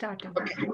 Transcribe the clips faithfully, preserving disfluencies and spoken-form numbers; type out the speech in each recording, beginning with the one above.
Start.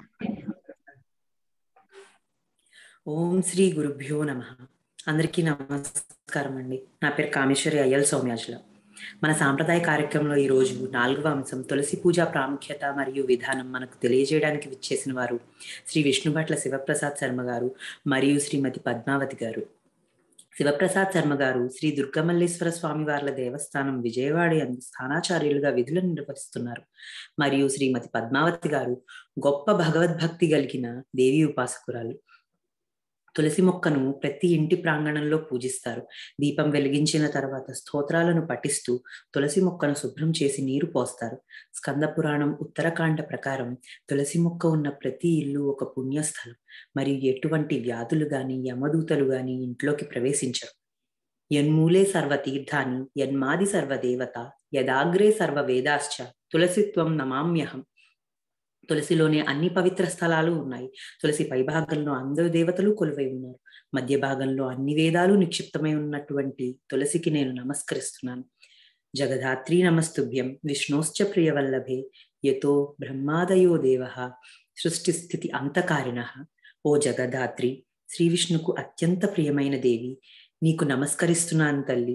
ఓం శ్రీ గురుభ్యో నమః. అందరికీ నమస్కారం అండి. నా పేరు కామేశ్వరి అయ్యల్ సౌమ్యాజుల. మన సాంప్రదాయ కార్యక్రమంలో ఈరోజు నాలుగవ అంశం తులసి పూజ ప్రాముఖ్యత మరియు విధానం మనకు తెలియజేయడానికి విచ్చేసిన వారు శ్రీ విష్ణుభట్ల శివప్రసాద్ శర్మ గారు మరియు శ్రీమతి పద్మావతి గారు. శివప్రసాద్ శర్మ గారు శ్రీ దుర్గమల్లేశ్వర స్వామి వార్ల దేవస్థానం విజయవాడ యందు స్థానాచార్యులుగా విధులను నిర్వహిస్తున్నారు. మరియు శ్రీమతి పద్మావతి గారు గొప్ప భగవద్భక్తి కలిగిన దేవి ఉపాసకురాలు. తులసి మొక్కను ప్రతి ఇంటి ప్రాంగణంలో పూజిస్తారు. దీపం వెలిగించిన తర్వాత స్తోత్రాలను పఠిస్తూ తులసి మొక్కను శుభ్రం చేసి నీరు పోస్తారు. స్కంద పురాణం ఉత్తరకాండ ప్రకారం తులసి మొక్క ఉన్న ప్రతి ఇల్లు ఒక పుణ్యస్థలం మరియు ఎటువంటి వ్యాధులు గాని యమదూతలు గాని ఇంట్లోకి ప్రవేశించరు. యన్మూలే సర్వ తీర్థాని యన్మాది సర్వ దేవత యదాగ్రే సర్వ వేదాశ్చ తులసిత్వం నమామ్యహం. తులసిలోనే అన్ని పవిత్ర స్థలాలు ఉన్నాయి. తులసి పై భాగంలో అందరు దేవతలు కొలువై ఉన్నారు. మధ్య భాగంలో అన్ని వేదాలు నిక్షిప్తమై ఉన్నటువంటి తులసికి నేను నమస్కరిస్తున్నాను. జగదాత్రి నమస్తుభ్యం విష్ణోశ్చ ప్రియవల్లభే యతో బ్రహ్మాదయో దేవః సృష్టి స్థితి అంతకారిణః. ఓ జగదాత్రి, శ్రీ విష్ణుకు అత్యంత ప్రియమైన దేవి, నీకు నమస్కరిస్తున్నాను తల్లి.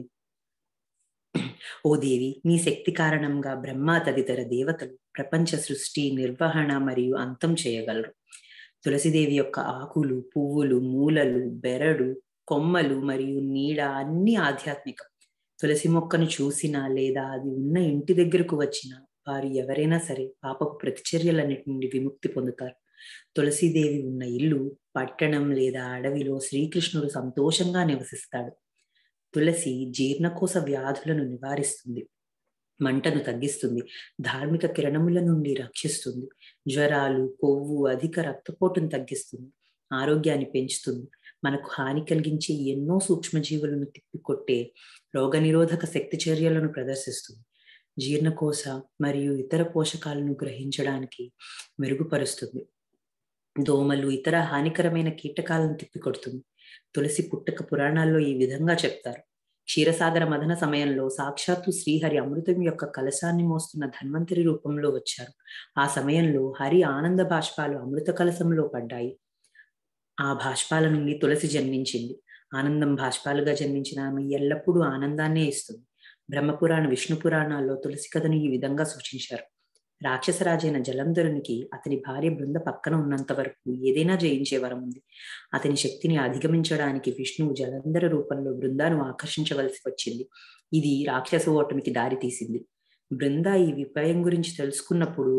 ఓ దేవి, నీ శక్తి కారణంగా బ్రహ్మ తదితర దేవతలు ప్రపంచ సృష్టి నిర్వహణ మరియు అంతం చేయగలరు. తులసిదేవి యొక్క ఆకులు, పువ్వులు, మూలలు, బెరడు, కొమ్మలు మరియు నీడ అన్ని ఆధ్యాత్మికం. తులసి మొక్కను చూసినా లేదా అది ఉన్న ఇంటి దగ్గరకు వచ్చినా వారు ఎవరైనా సరే పాపపు ప్రతిచర్యలన్నిటి నుండి విముక్తి పొందుతారు. తులసీదేవి ఉన్న ఇల్లు, పట్టణం లేదా అడవిలో శ్రీకృష్ణుడు సంతోషంగా నివసిస్తాడు. తులసి జీర్ణకోశ వ్యాధులను నివారిస్తుంది, మంటను తగ్గిస్తుంది, ధార్మిక కిరణముల నుండి రక్షిస్తుంది, జ్వరాలు, కొవ్వు, అధిక రక్తపోటును తగ్గిస్తుంది, ఆరోగ్యాన్ని పెంచుతుంది, మనకు హాని కలిగించే ఎన్నో సూక్ష్మజీవులను తిప్పికొట్టే రోగనిరోధక శక్తి చర్యలను ప్రదర్శిస్తుంది, జీర్ణకోశ మరియు ఇతర పోషకాలను గ్రహించడానికి మెరుగుపరుస్తుంది, దోమలు ఇతర హానికరమైన కీటకాలను తిప్పికొడుతుంది. తులసి పుట్టక పురాణాల్లో ఈ విధంగా చెప్తారు. క్షీరసాగర మదన సమయంలో సాక్షాత్తు శ్రీహరి అమృతం యొక్క కలశాన్ని మోస్తున్న ధన్వంతరి రూపంలో వచ్చారు. ఆ సమయంలో హరి ఆనంద బాష్పాలు అమృత కలశంలో పడ్డాయి. ఆ బాష్పాల నుండి తులసి జన్మించింది. ఆనందం బాష్పాలుగా జన్మించిన ఆమె ఎల్లప్పుడూ ఆనందాన్నే ఇస్తుంది. బ్రహ్మపురాణ విష్ణు పురాణాల్లో తులసి కథను ఈ విధంగా సూచించారు. రాక్షసరాజైన జలంధరునికి అతని భార్య బృంద పక్కన ఉన్నంత వరకు ఏదైనా జయించే వరం ఉంది. అతని శక్తిని అధిగమించడానికి విష్ణువు జలంధర రూపంలో బృందాను ఆకర్షించవలసి వచ్చింది. ఇది రాక్షస ఓటమికి దారి తీసింది. బృంద ఈ విపాయం గురించి తెలుసుకున్నప్పుడు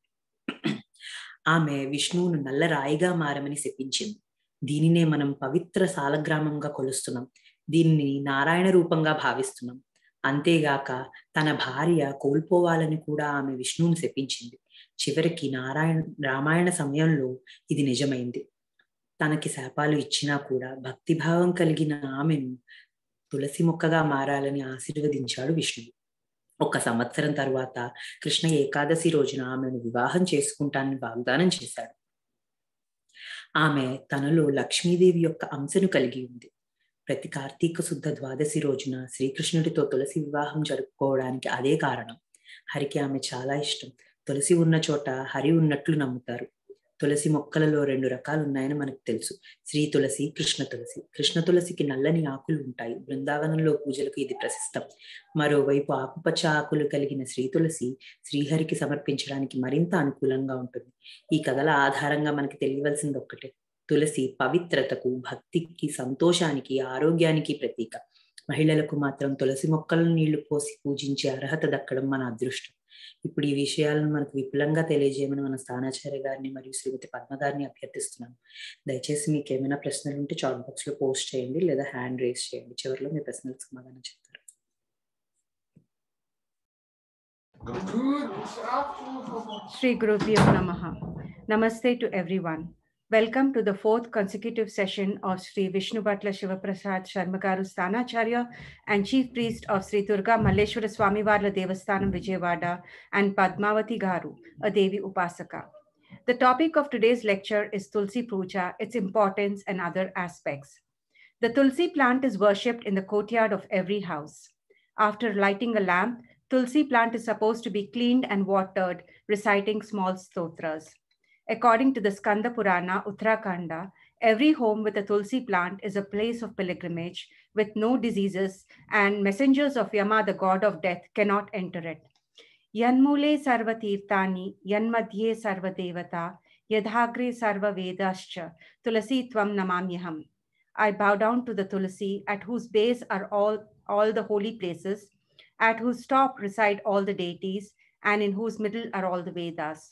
ఆమె విష్ణువును నల్ల రాయిగా మారమని శపించింది. దీనినే మనం పవిత్ర సాలగ్రామంగా కొలుస్తున్నాం. దీనిని నారాయణ రూపంగా భావిస్తున్నాం. అంతేగాక తన భార్య కోల్పోవాలని కూడా ఆమె విష్ణువుని శపించింది. చివరికి నారాయణ రామాయణ సమయంలో ఇది నిజమైంది. తనకి శాపాలు ఇచ్చినా కూడా భక్తిభావం కలిగిన ఆమెను తులసి మొక్కగా మారాలని ఆశీర్వదించాడు విష్ణువు. ఒక సంవత్సరం తర్వాత కృష్ణ ఏకాదశి రోజున ఆమెను వివాహం చేసుకుంటానని వాగ్దానం చేశాడు. ఆమె తనలో లక్ష్మీదేవి యొక్క అంశను కలిగి ఉంది. ప్రతి కార్తీక శుద్ధ ద్వాదశి రోజున శ్రీకృష్ణుడితో తులసి వివాహం జరుపుకోవడానికి అదే కారణం. హరికి ఆమె చాలా ఇష్టం. తులసి ఉన్న చోట హరి ఉన్నట్లు నమ్ముతారు. తులసి మొక్కలలో రెండు రకాలు ఉన్నాయని మనకు తెలుసు. శ్రీ తులసి, కృష్ణ తులసి. కృష్ణ తులసికి నల్లని ఆకులు ఉంటాయి. బృందావనంలో పూజలకు ఇది ప్రసిద్ధం. మరోవైపు ఆకుపచ్చ ఆకులు కలిగిన శ్రీ తులసి శ్రీహరికి సమర్పించడానికి మరింత అనుకూలంగా ఉంటుంది. ఈ కథల ఆధారంగా మనకి తెలియవలసింది ఒక్కటే, తులసి పవిత్రతకు, భక్తికి, సంతోషానికి, ఆరోగ్యానికి ప్రతీక. మహిళలకు మాత్రం తులసి మొక్కలను నీళ్లు పోసి పూజించే అర్హత దక్కడం మన అదృష్టం. ఇప్పుడు ఈ విషయాలను మనకు విపులంగా తెలియజేయమని మన స్థానాచార్య గారిని మరియు శ్రీమతి పద్మ గారిని అభ్యర్థిస్తున్నాను. దయచేసి మీకు ఏమైనా ప్రశ్నలు ఉంటే చాట్ బాక్స్ లో పోస్ట్ చేయండి లేదా హ్యాండ్ రేస్ చేయండి. చివరిలో మీ ప్రశ్నలకు సమాధానం చెప్తారు. Shri Gurubhyo Namaః. Namaste to everyone. Welcome to the fourth consecutive session of Sri Vishnubhatla Shivaprasad Sharma Garu Sthanacharya and Chief Priest of Sri Durga Malleshwara Swami Varla Devasthanam Vijayawada and Padmavati Garu, a Devi Upasaka. The topic of today's lecture is Tulsi Puja, its importance and other aspects. The Tulsi plant is worshipped in the courtyard of every house. After lighting a lamp, Tulsi plant is supposed to be cleaned and watered, reciting small stotras. According to the Skanda Purana, Uttarakhanda, every home with a tulsi plant is a place of pilgrimage with no diseases, and messengers of Yama, the god of death, cannot enter it. Yanmule sarva tirtani, yanmadhye sarva devata, yadhagre sarva vedascha, tulasi tvam namamyaham. I bow down to the tulsi, at whose base are all, all the holy places, at whose top reside all the deities, and in whose middle are all the Vedas.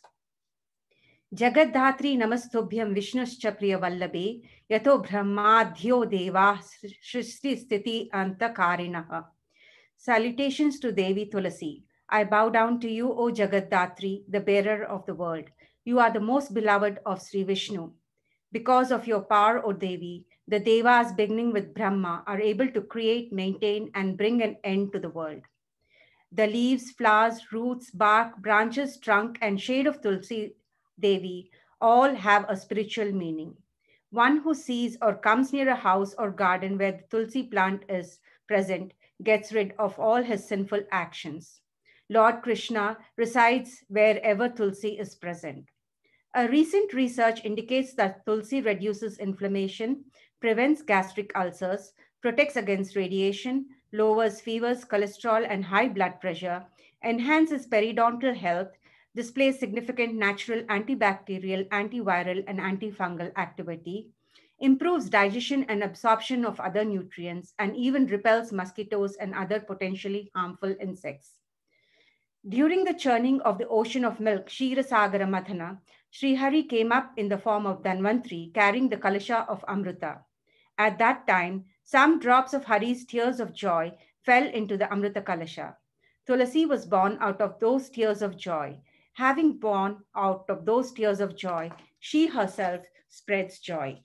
Jagadhatri namastubhyam Vishnuscha priya vallabe, yato brahmadhyo deva shrishti sthiti antakarinaha. Salutations to Devi Tulasi. I bow down to you, O Jagaddatri, the bearer of the world. You are the most beloved of Sri Vishnu. Because of your power, O Devi, the Devas, beginning with Brahma, are able to create, maintain, and bring an end to the world. The leaves, flowers, roots, bark, branches, trunk, and shade of Tulsi Devi all have a spiritual meaning. One who sees or comes near a house or garden where the Tulsi plant is present gets rid of all his sinful actions. Lord Krishna resides wherever Tulsi is present. A recent research indicates that Tulsi reduces inflammation, prevents gastric ulcers, protects against radiation, lowers fevers, cholesterol, and high blood pressure, enhances periodontal health, displays significant natural antibacterial, antiviral, and antifungal activity, improves digestion and absorption of other nutrients, and even repels mosquitoes and other potentially harmful insects. During the churning of the ocean of milk, Ksheerasagara Mathana, Srihari came up in the form of Dhanvantri, carrying the Kalasha of Amrita. At that time, some drops of Hari's tears of joy fell into the Amrita Kalasha. Tulasi was born out of those tears of joy. Having born out of those tears of joy, she herself spreads joy.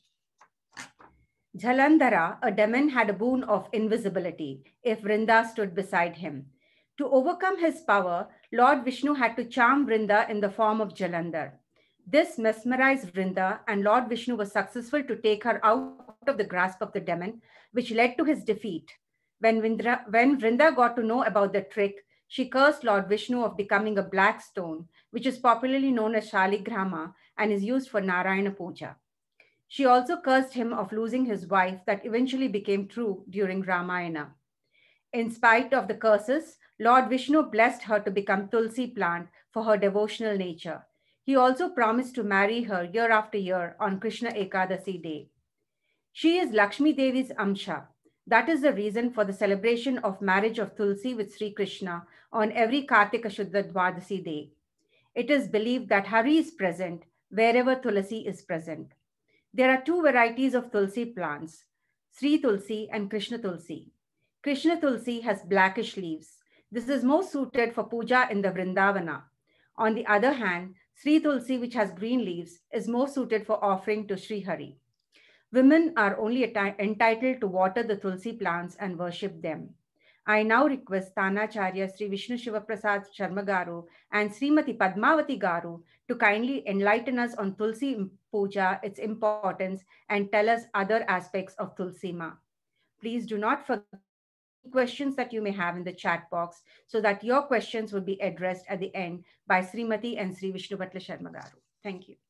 Jalandhara, a demon, had a boon of invisibility if Vrinda stood beside him. To overcome his power, Lord Vishnu had to charm Vrinda in the form of Jalandhar. This mesmerized Vrinda, and Lord Vishnu was successful to take her out of the grasp of the demon, which led to his defeat. When Vrinda, when Vrinda got to know about the trick, she cursed Lord Vishnu of becoming a black stone, which is popularly known as Shaligrama and is used for Narayana Puja. She also cursed him of losing his wife that eventually became true during Ramayana. In spite of the curses, Lord Vishnu blessed her to become Tulsi plant for her devotional nature. He also promised to marry her year after year on Krishna Ekadasi day. She is Lakshmi Devi's Amsha. That is the reason for the celebration of marriage of Tulsi with Sri Krishna on every Kartika Shuddha Dwadasi day. It is believed that Hari is present wherever Tulasi is present. There are two varieties of Tulsi plants, Sri Tulsi and Krishna Tulsi. Krishna Tulsi has blackish leaves. This is most suited for puja in the Vrindavana. On the other hand, Sri Tulsi, which has green leaves, is more suited for offering to Sri Hari. Women are only entitled to water the Tulsi plants and worship them. I now request Tanacharya Sri Vishnu Shiva Prasad Sharma Garu and Srimati Padmavati Garu to kindly enlighten us on Tulsi Puja, its importance, and tell us other aspects of Tulsi Ma. Please do not forget questions that you may have in the chat box so that your questions will be addressed at the end by Srimati and Sri Vishnu Bhatla Sharma Garu. Thank you.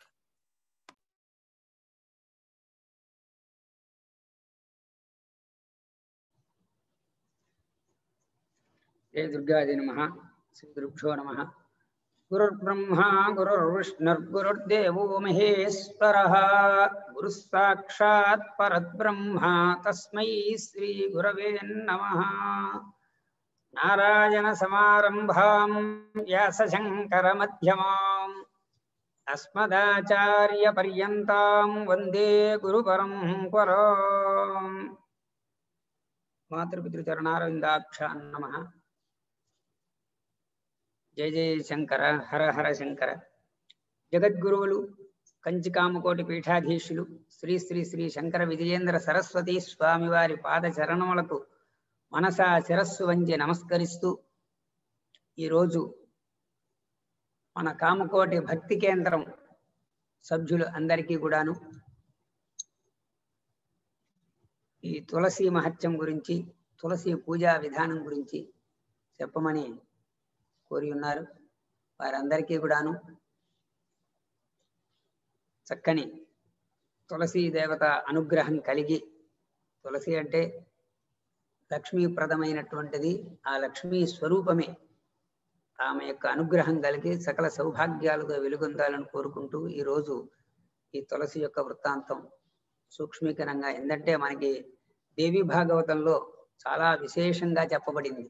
Jai Durgaji Namaha, Sri Gurubhyo Namaha. Gurur Brahma, Gurur Vishnu, Gurur Devo Maheshwaraha, Guru Sakshat Parat Brahma, Tasmai Sri Gurave Namaha. Narayana Samarambham, Vyasa Shankara Madhyamam, Asmadacharya Paryantam, Vande Guru Paramkaram. Matru Charanaravindakshan Namaha. जय जय शंकर हर हर शंकर जगद्गुरुवुलु कंचिकामकोटि पीठाधीशुलु श्री श्री श्री शंकर विजयेंद्र सरस्वती स्वामी वारी पाद चरणमुలకు మనసా శిరస్సు వంచి నమస్కరిస్తూ ఈ రోజు మన కామకోటి భక్తి కేంద్రం సభ్యులు అందరికీ కూడాను ఈ తులసి మహత్యం గురించి తులసి పూజా విధానం గురించి చెప్పమని కోరి ఉన్నారు. వారందరికీ కూడాను చక్కని తులసీ దేవత అనుగ్రహం కలిగి, తులసి అంటే లక్ష్మీప్రదమైనటువంటిది, ఆ లక్ష్మీ స్వరూపమే, ఆమె యొక్క అనుగ్రహం కలిగి సకల సౌభాగ్యాలతో వెలుగొందాలని కోరుకుంటూ ఈరోజు ఈ తులసి యొక్క వృత్తాంతం సూక్ష్మీకరంగా, ఏంటంటే మనకి దేవి భాగవతంలో చాలా విశేషంగా చెప్పబడింది.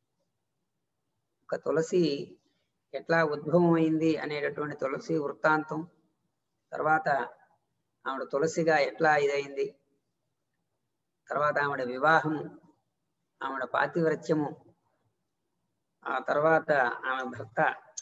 ఒక తులసి ఎట్లా ఉద్భవం అయింది అనేటటువంటి తులసి వృత్తాంతం, తర్వాత ఆవిడ తులసిగా ఎట్లా ఇదైంది, తర్వాత ఆవిడ వివాహము, ఆవిడ పాతివ్రత్యము, ఆ తర్వాత ఆమె భర్త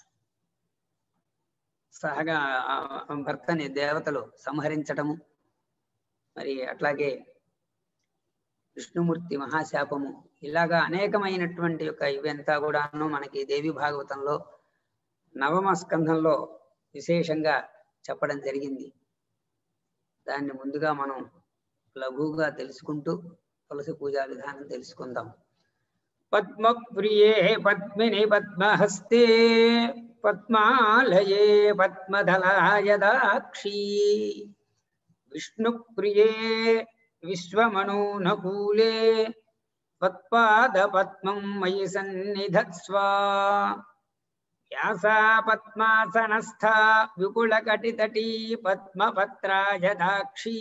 సహగా భర్తని దేవతలు సంహరించటము, మరి అట్లాగే విష్ణుమూర్తి మహాశాపము, ఇలాగా అనేకమైనటువంటి యొక్క ఇవంతా కూడాను మనకి దేవి భాగవతంలో నవమ స్కంధంలో విశేషంగా చెప్పడం జరిగింది. దాన్ని ముందుగా మనం లఘువుగా తెలుసుకుంటూ తులసి పూజా విధానం తెలుసుకుందాం. పద్మప్రియే పద్మిని పద్మహస్తే పద్మాలయే పద్మదళాయదాక్షీ విష్ణుప్రియే విశ్వమనూనకూలే త్వత్పాద పద్మం మయి సన్నిధత్స్వ వ్యాసా పద్మాసనస్థా విపులకటితటీ పద్మపత్రాయదాక్షీ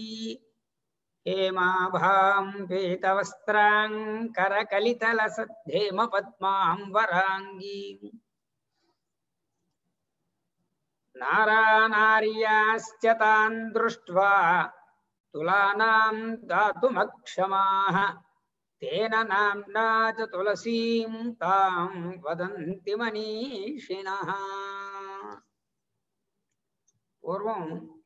హేమాభాం పీతవస్త్రాం కరకలితలసద్ధేమ పద్మాంబరాంగీం నారానార్యాశ్చ తాన్ దృష్ట్వా తులానాం దాతుమక్షమాః తేన నామ్నా చ తులసీం తాం వదంతి మనీషిణః. పూర్వం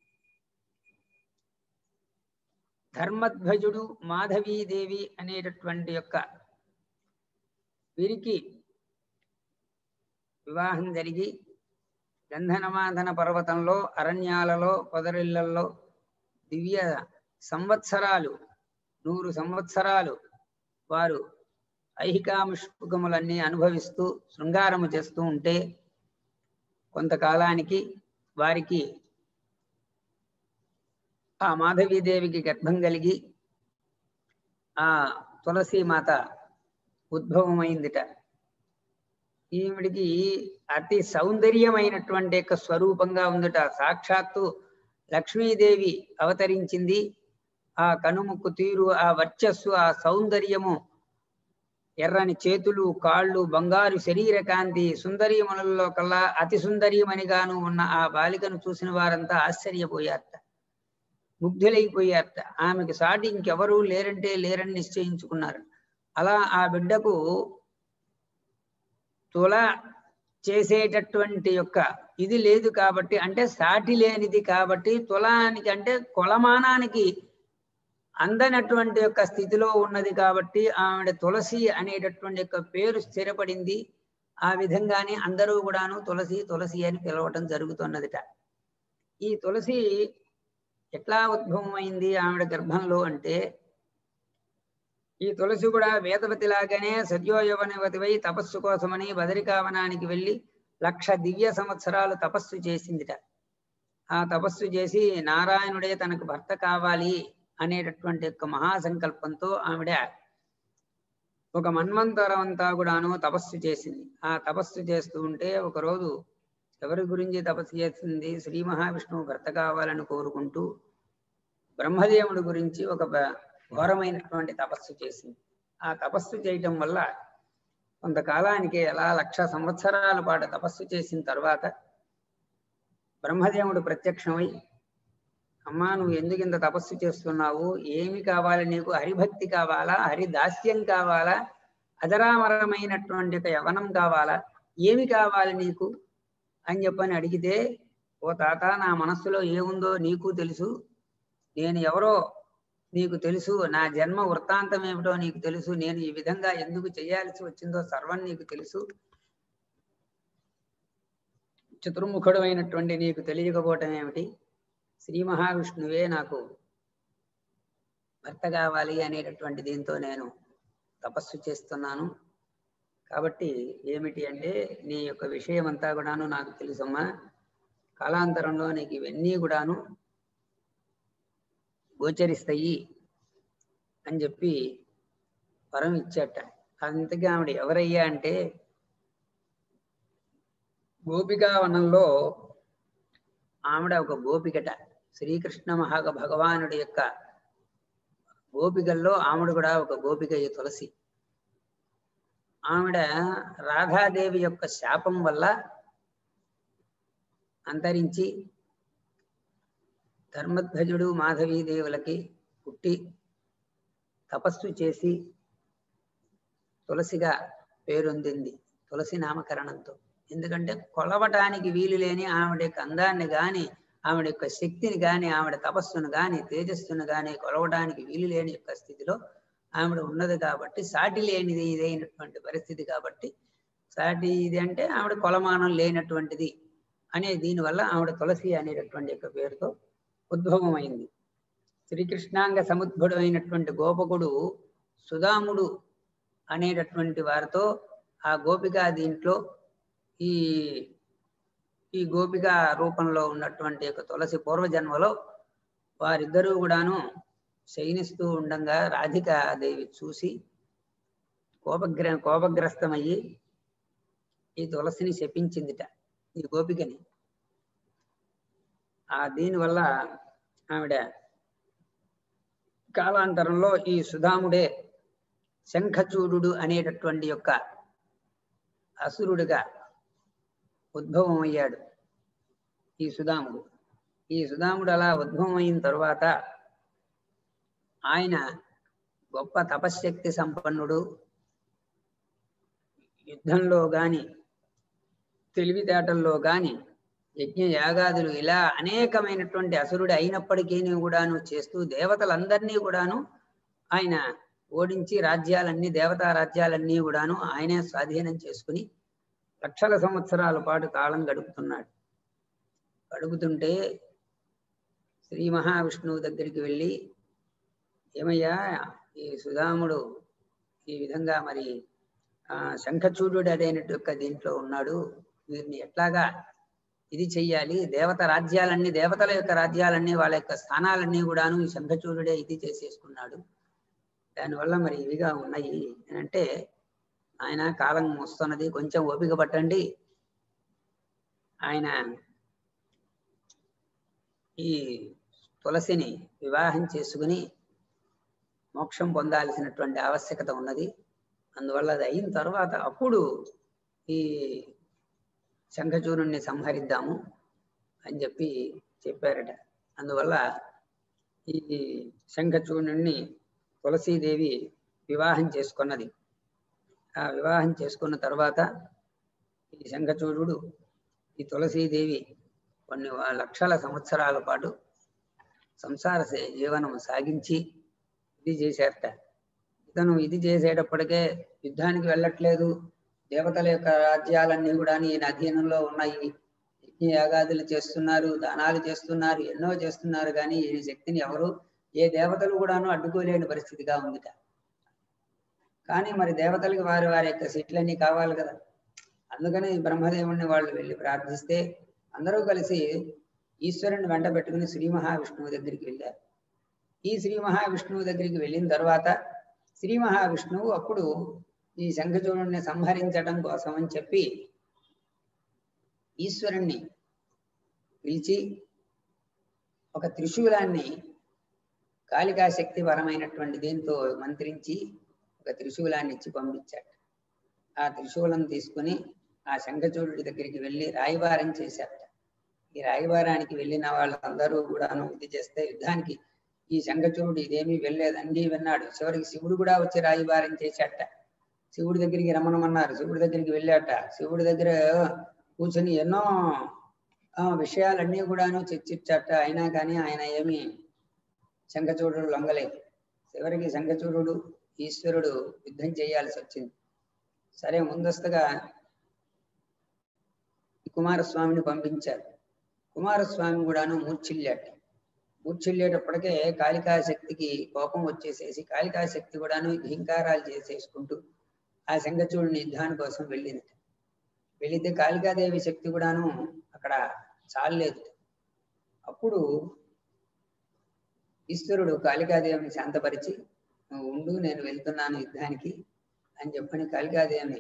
ధర్మధ్వజుడు మాధవీదేవి అనేటటువంటి యొక్క వీరికి వివాహం జరిగి గంధనమాధన పర్వతంలో, అరణ్యాలలో, పొదరిళ్లలో దివ్య సంవత్సరాలు, నూరు సంవత్సరాలు వారు ఐహికాముష్పుకములన్నీ అనుభవిస్తూ శృంగారము చేస్తూ ఉంటే, కొంతకాలానికి వారికి ఆ మాధవీదేవికి గర్భం కలిగి ఆ తులసీమాత ఉద్భవమైందిట. ఈవిడికి అతి సౌందర్యమైనటువంటి యొక్క స్వరూపంగా ఉందిట. సాక్షాత్తు లక్ష్మీదేవి అవతరించింది. ఆ కనుముక్కు తీరు, ఆ వర్చస్సు, ఆ సౌందర్యము, ఎర్రని చేతులు, కాళ్ళు, బంగారు శరీర కాంతి, సుందరీమణుల్లో కల్లా అతి సుందరీమణిగాను ఉన్న ఆ బాలికను చూసిన వారంతా ఆశ్చర్యపోయారట, ముగ్ధులైపోయారట. ఆమెకు సాటి ఇంకెవరూ లేరంటే లేరని నిశ్చయించుకున్నారు. అలా ఆ బిడ్డకు తుల చేసేటటువంటి యొక్క ఇది లేదు కాబట్టి, అంటే సాటి లేనిది కాబట్టి, తులానికి అంటే కొలమానానికి అందనటువంటి యొక్క స్థితిలో ఉన్నది కాబట్టి ఆవిడ తులసి అనేటటువంటి యొక్క పేరు స్థిరపడింది. ఆ విధంగానే అందరూ కూడాను తులసి తులసి అని పిలవటం జరుగుతున్నదిట. ఈ తులసి ఎట్లా ఉద్భవం అయింది ఆవిడ గర్భంలో అంటే, ఈ తులసి కూడా వేదవతి లాగానే సద్యోయవనవతివై తపస్సు కోసమని బదరికావనానికి వెళ్ళి లక్ష దివ్య సంవత్సరాలు తపస్సు చేసిందిట. ఆ తపస్సు చేసి నారాయణుడే తనకు భర్త కావాలి అనేటటువంటి యొక్క మహాసంకల్పంతో ఆవిడ ఒక మన్వంతరం అంతా కూడాను తపస్సు చేసింది. ఆ తపస్సు చేస్తూ ఉంటే ఒకరోజు ఎవరి గురించి తపస్సు చేసింది? శ్రీ మహావిష్ణువు భర్త కావాలని కోరుకుంటూ బ్రహ్మదేవుడి గురించి ఒక ఘోరమైనటువంటి తపస్సు చేసింది. ఆ తపస్సు చేయటం వల్ల కొంతకాలానికి అలా లక్ష సంవత్సరాల పాటు తపస్సు చేసిన తర్వాత బ్రహ్మదేవుడు ప్రత్యక్షమై, అమ్మా నువ్వు ఎందుకు ఇంత తపస్సు చేస్తున్నావు? ఏమి కావాలి నీకు? హరిభక్తి కావాలా? హరిదాస్యం కావాలా? అజరామరమైనటువంటి యవనం కావాలా? ఏమి కావాలి నీకు అని చెప్పని అడిగితే, ఓ తాత, నా మనస్సులో ఏముందో నీకు తెలుసు, నేను ఎవరో నీకు తెలుసు, నా జన్మ వృత్తాంతం ఏమిటో నీకు తెలుసు, నేను ఈ విధంగా ఎందుకు చేయాల్సి వచ్చిందో సర్వం నీకు తెలుసు, చతుర్ముఖుడు అయినటువంటి నీకు తెలియకపోవటం ఏమిటి? శ్రీ మహావిష్ణువే నాకు భర్త కావాలి అనేటటువంటి దీంతో నేను తపస్సు చేస్తున్నాను. కాబట్టి ఏమిటి అంటే, నీ యొక్క విషయం అంతా కూడాను నాకు తెలుసమ్మా. కాలాంతరంలో నీకు ఇవన్నీ కూడాను గోచరిస్తాయి అని చెప్పి వరం ఇచ్చాట. అంతగా ఆవిడ ఎవరయ్యా అంటే గోపికా వనంలో ఆవిడ ఒక గోపికట. శ్రీకృష్ణ మహాగ భగవానుడి యొక్క గోపికల్లో ఆవిడ కూడా ఒక గోపిక ఈ తులసి. ఆవిడ రాధాదేవి యొక్క శాపం వల్ల అంతరించి ధర్మధ్వజుడు మాధవీదేవులకి పుట్టి తపస్సు చేసి తులసిగా పేరొందింది తులసి నామకరణంతో. ఎందుకంటే కొలవటానికి వీలు లేని ఆవిడ యొక్క అందాన్ని కానీ ఆవిడ యొక్క శక్తిని కానీ ఆవిడ తపస్సును కానీ తేజస్సును కానీ కొలవడానికి వీలు లేని యొక్క స్థితిలో ఆవిడ ఉన్నది కాబట్టి, సాటి లేనిది ఇదైనటువంటి పరిస్థితి కాబట్టి, సాటి ఇది అంటే ఆవిడ కొలమానం లేనటువంటిది అనే దీనివల్ల ఆవిడ తులసి అనేటటువంటి యొక్క పేరుతో ఉద్భవం అయింది. శ్రీకృష్ణాంగ సముద్భుడు అయినటువంటి గోపకుడు సుధాముడు అనేటటువంటి వారితో ఆ గోపిక దీంట్లో ఈ ఈ గోపిక రూపంలో ఉన్నటువంటి యొక్క తులసి పూర్వజన్మలో వారిద్దరూ కూడాను శయనిస్తూ ఉండంగా రాధికాదేవి చూసి కోపగ్ర కోపగ్రస్తమయ్యి ఈ తులసిని శపించిందిట, ఈ గోపికని. ఆ దీనివల్ల ఆవిడ కాలాంతరంలో ఈ సుధాముడే శంఖచూడు అనేటటువంటి యొక్క అసురుడిగా ఉద్భవం అయ్యాడు ఈ సుధాముడు. ఈ సుధాముడు అలా ఉద్భవం అయిన తరువాత ఆయన గొప్ప తపశ్శక్తి సంపన్నుడు, యుద్ధంలో గాని తెలివితేటల్లో గాని యజ్ఞ యాగాదులు ఇలా అనేకమైనటువంటి అసురుడు అయినప్పటికీ కూడాను చేస్తూ దేవతలందరినీ కూడాను ఆయన ఓడించి రాజ్యాలన్నీ దేవతా రాజ్యాలన్నీ కూడాను ఆయనే స్వాధీనం చేసుకుని లక్షల సంవత్సరాల పాటు కాలం గడుపుతున్నాడు. గడుపుతుంటే శ్రీ మహావిష్ణువు దగ్గరికి వెళ్ళి, ఏమయ్యా ఈ సుధాముడు ఈ విధంగా మరి ఆ శంఖచూడు అదైనట్టు యొక్క దీంట్లో ఉన్నాడు, వీరిని ఎట్లాగా ఇది చెయ్యాలి, దేవత రాజ్యాలన్నీ దేవతల యొక్క రాజ్యాలన్నీ వాళ్ళ యొక్క స్థానాలన్నీ కూడాను ఈ శంఖచూడుడే ఇది చేసేసుకున్నాడు, దానివల్ల మరి ఇవిగా ఉన్నాయి అని అంటే, ఆయన కాలం వస్తున్నది కొంచెం ఓపిక పట్టండి, ఆయన ఈ తులసిని వివాహం చేసుకుని మోక్షం పొందాల్సినటువంటి ఆవశ్యకత ఉన్నది, అందువల్ల అది అయిన తర్వాత అప్పుడు ఈ శంఖచూరుణ్ణి సంహరిద్దాము అని చెప్పి చెప్పారట. అందువల్ల ఈ శంఖచూరుణ్ణి తులసీదేవి వివాహం చేసుకున్నది. ఆ వివాహం చేసుకున్న తర్వాత ఈ శంఖచూడు ఈ తులసీదేవి కొన్ని లక్షల సంవత్సరాల పాటు సంసార జీవనం సాగించి ఇది చేశారట. ఇతను ఇది చేసేటప్పటికే యుద్ధానికి వెళ్ళట్లేదు, దేవతల యొక్క రాజ్యాలన్నీ కూడా ఈయన అధీనంలో ఉన్నాయి, యజ్ఞ యాగాదులు చేస్తున్నారు, దానాలు చేస్తున్నారు, ఎన్నో చేస్తున్నారు, కానీ ఈయన శక్తిని ఎవరు ఏ దేవతలు కూడాను అడ్డుకోలేని పరిస్థితిగా ఉందిట. కానీ మరి దేవతలకి వారి వారి యొక్క సీట్లన్నీ కావాలి కదా, అందుకని బ్రహ్మదేవుణ్ణి వాళ్ళు వెళ్ళి ప్రార్థిస్తే అందరూ కలిసి ఈశ్వరుని వెంట పెట్టుకుని శ్రీ మహావిష్ణువు దగ్గరికి వెళ్ళారు. ఈ శ్రీ మహావిష్ణువు దగ్గరికి వెళ్ళిన తర్వాత శ్రీ మహావిష్ణువు అప్పుడు ఈ శంఖచూడుని సంహరించడం కోసం అని చెప్పి ఈశ్వరుణ్ణి పిలిచి ఒక త్రిశూలాన్ని కాళికాశక్తి పరమైనటువంటి దీంతో మంత్రించి ఒక త్రిశూలాన్ని ఇచ్చి పంపించాడు. ఆ త్రిశూలం తీసుకుని ఆ శంఖచూడు దగ్గరికి వెళ్ళి రాయబారం చేశారట. ఈ రాయబారానికి వెళ్ళిన వాళ్ళందరూ కూడాను ఇది చేస్తే యుద్ధానికి ఈ శంఖచూడు ఇదేమీ వెళ్ళలేదండి విన్నాడు. చివరికి శివుడు కూడా వచ్చి రాయబారం చేశాట. శివుడి దగ్గరికి రమ్మనమన్నారు, శివుడి దగ్గరికి వెళ్ళాట. శివుడి దగ్గర కూర్చొని ఎన్నో విషయాలన్నీ కూడాను చర్చించాట. అయినా కానీ ఆయన ఏమి శంఖచూడు లొంగలేదు. చివరికి శంఖచూడు ఈశ్వరుడు యుద్ధం చేయాల్సి వచ్చింది. సరే ముందస్తుగా కుమారస్వామిని పంపించారు. కుమారస్వామి కూడాను మూర్ఛిల్లాట. మూర్ఛిల్లేటప్పటికే కాళికాశక్తికి కోపం వచ్చేసేసి కాళికాశక్తి కూడాను హింకారాలు చేసేసుకుంటూ ఆ శంఖచూడుని యుద్ధాని కోసం వెళ్ళింది. వెళితే కాళికాదేవి శక్తి కూడాను అక్కడ చాలలేదు. అప్పుడు ఈశ్వరుడు కాళికాదేవిని శాంతపరిచి నువ్వు ఉండు, నేను వెళ్తున్నాను యుద్ధానికి అని చెప్పని కాళికాదేవిని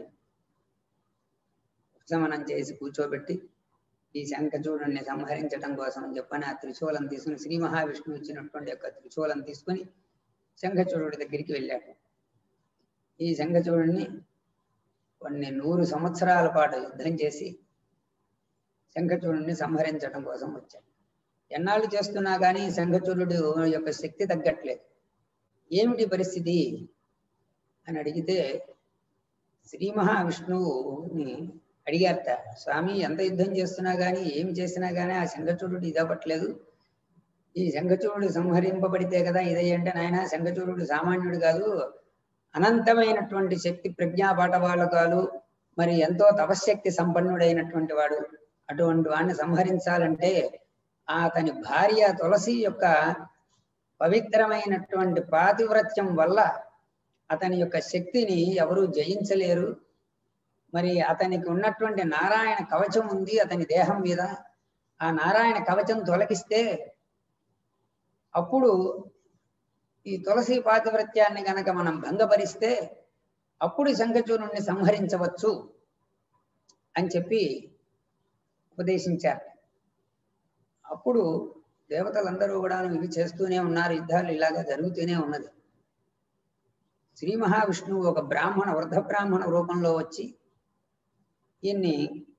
ఉపశమనం చేసి కూర్చోబెట్టి ఈ శంఖచూడుని సంహరించడం కోసం చెప్పని ఆ త్రిశూలం తీసుకుని శ్రీ మహావిష్ణువు ఇచ్చినటువంటి యొక్క త్రిశూలం తీసుకుని శంఖచూడుడి దగ్గరికి వెళ్ళాడు. ఈ శంఖచూడుని కొన్ని నూరు సంవత్సరాల పాటు యుద్ధం చేసి శంఖచూడుని సంహరించడం కోసం వచ్చాడు. ఎన్నాళ్ళు చేస్తున్నా కానీ శంఖచూడుడు యొక్క శక్తి తగ్గట్లేదు. ఏమిటి పరిస్థితి అని అడిగితే శ్రీ మహావిష్ణువుని అడిగారట, స్వామి ఎంత యుద్ధం చేస్తున్నా కానీ ఏమి చేసినా కానీ ఆ శంఖచూడుడు ఇదవ్వట్లేదు. ఈ శంఖచూడుడు సంహరింపబడితే కదా ఇదయ్యంటే, నాయన శంఖచూడుడు సామాన్యుడు కాదు, అనంతమైనటువంటి శక్తి ప్రజ్ఞా పాఠవాలకాలు, మరి ఎంతో తపశ్శక్తి సంపన్నుడైనటువంటి వాడు. అటువంటి వాడిని సంహరించాలంటే అతని భార్య తులసి యొక్క పవిత్రమైనటువంటి పాతివ్రత్యం వల్ల అతని యొక్క శక్తిని ఎవరూ జయించలేరు. మరి అతనికి ఉన్నటువంటి నారాయణ కవచం ఉంది అతని దేహం మీద. ఆ నారాయణ కవచం తొలగిస్తే అప్పుడు ఈ తులసి పాతివ్రత్యాన్ని గనక మనం భంగపరిస్తే అప్పుడు శంఖచూడుని సంహరించవచ్చు అని చెప్పి ఉపదేశించారు. అప్పుడు దేవతలందరూ కూడా ఇవి చేస్తూనే ఉన్నారు, యుద్ధాలు ఇలాగా జరుగుతూనే ఉన్నది. శ్రీ మహావిష్ణువు ఒక బ్రాహ్మణ వృద్ధ బ్రాహ్మణ రూపంలో వచ్చి ఈయన్ని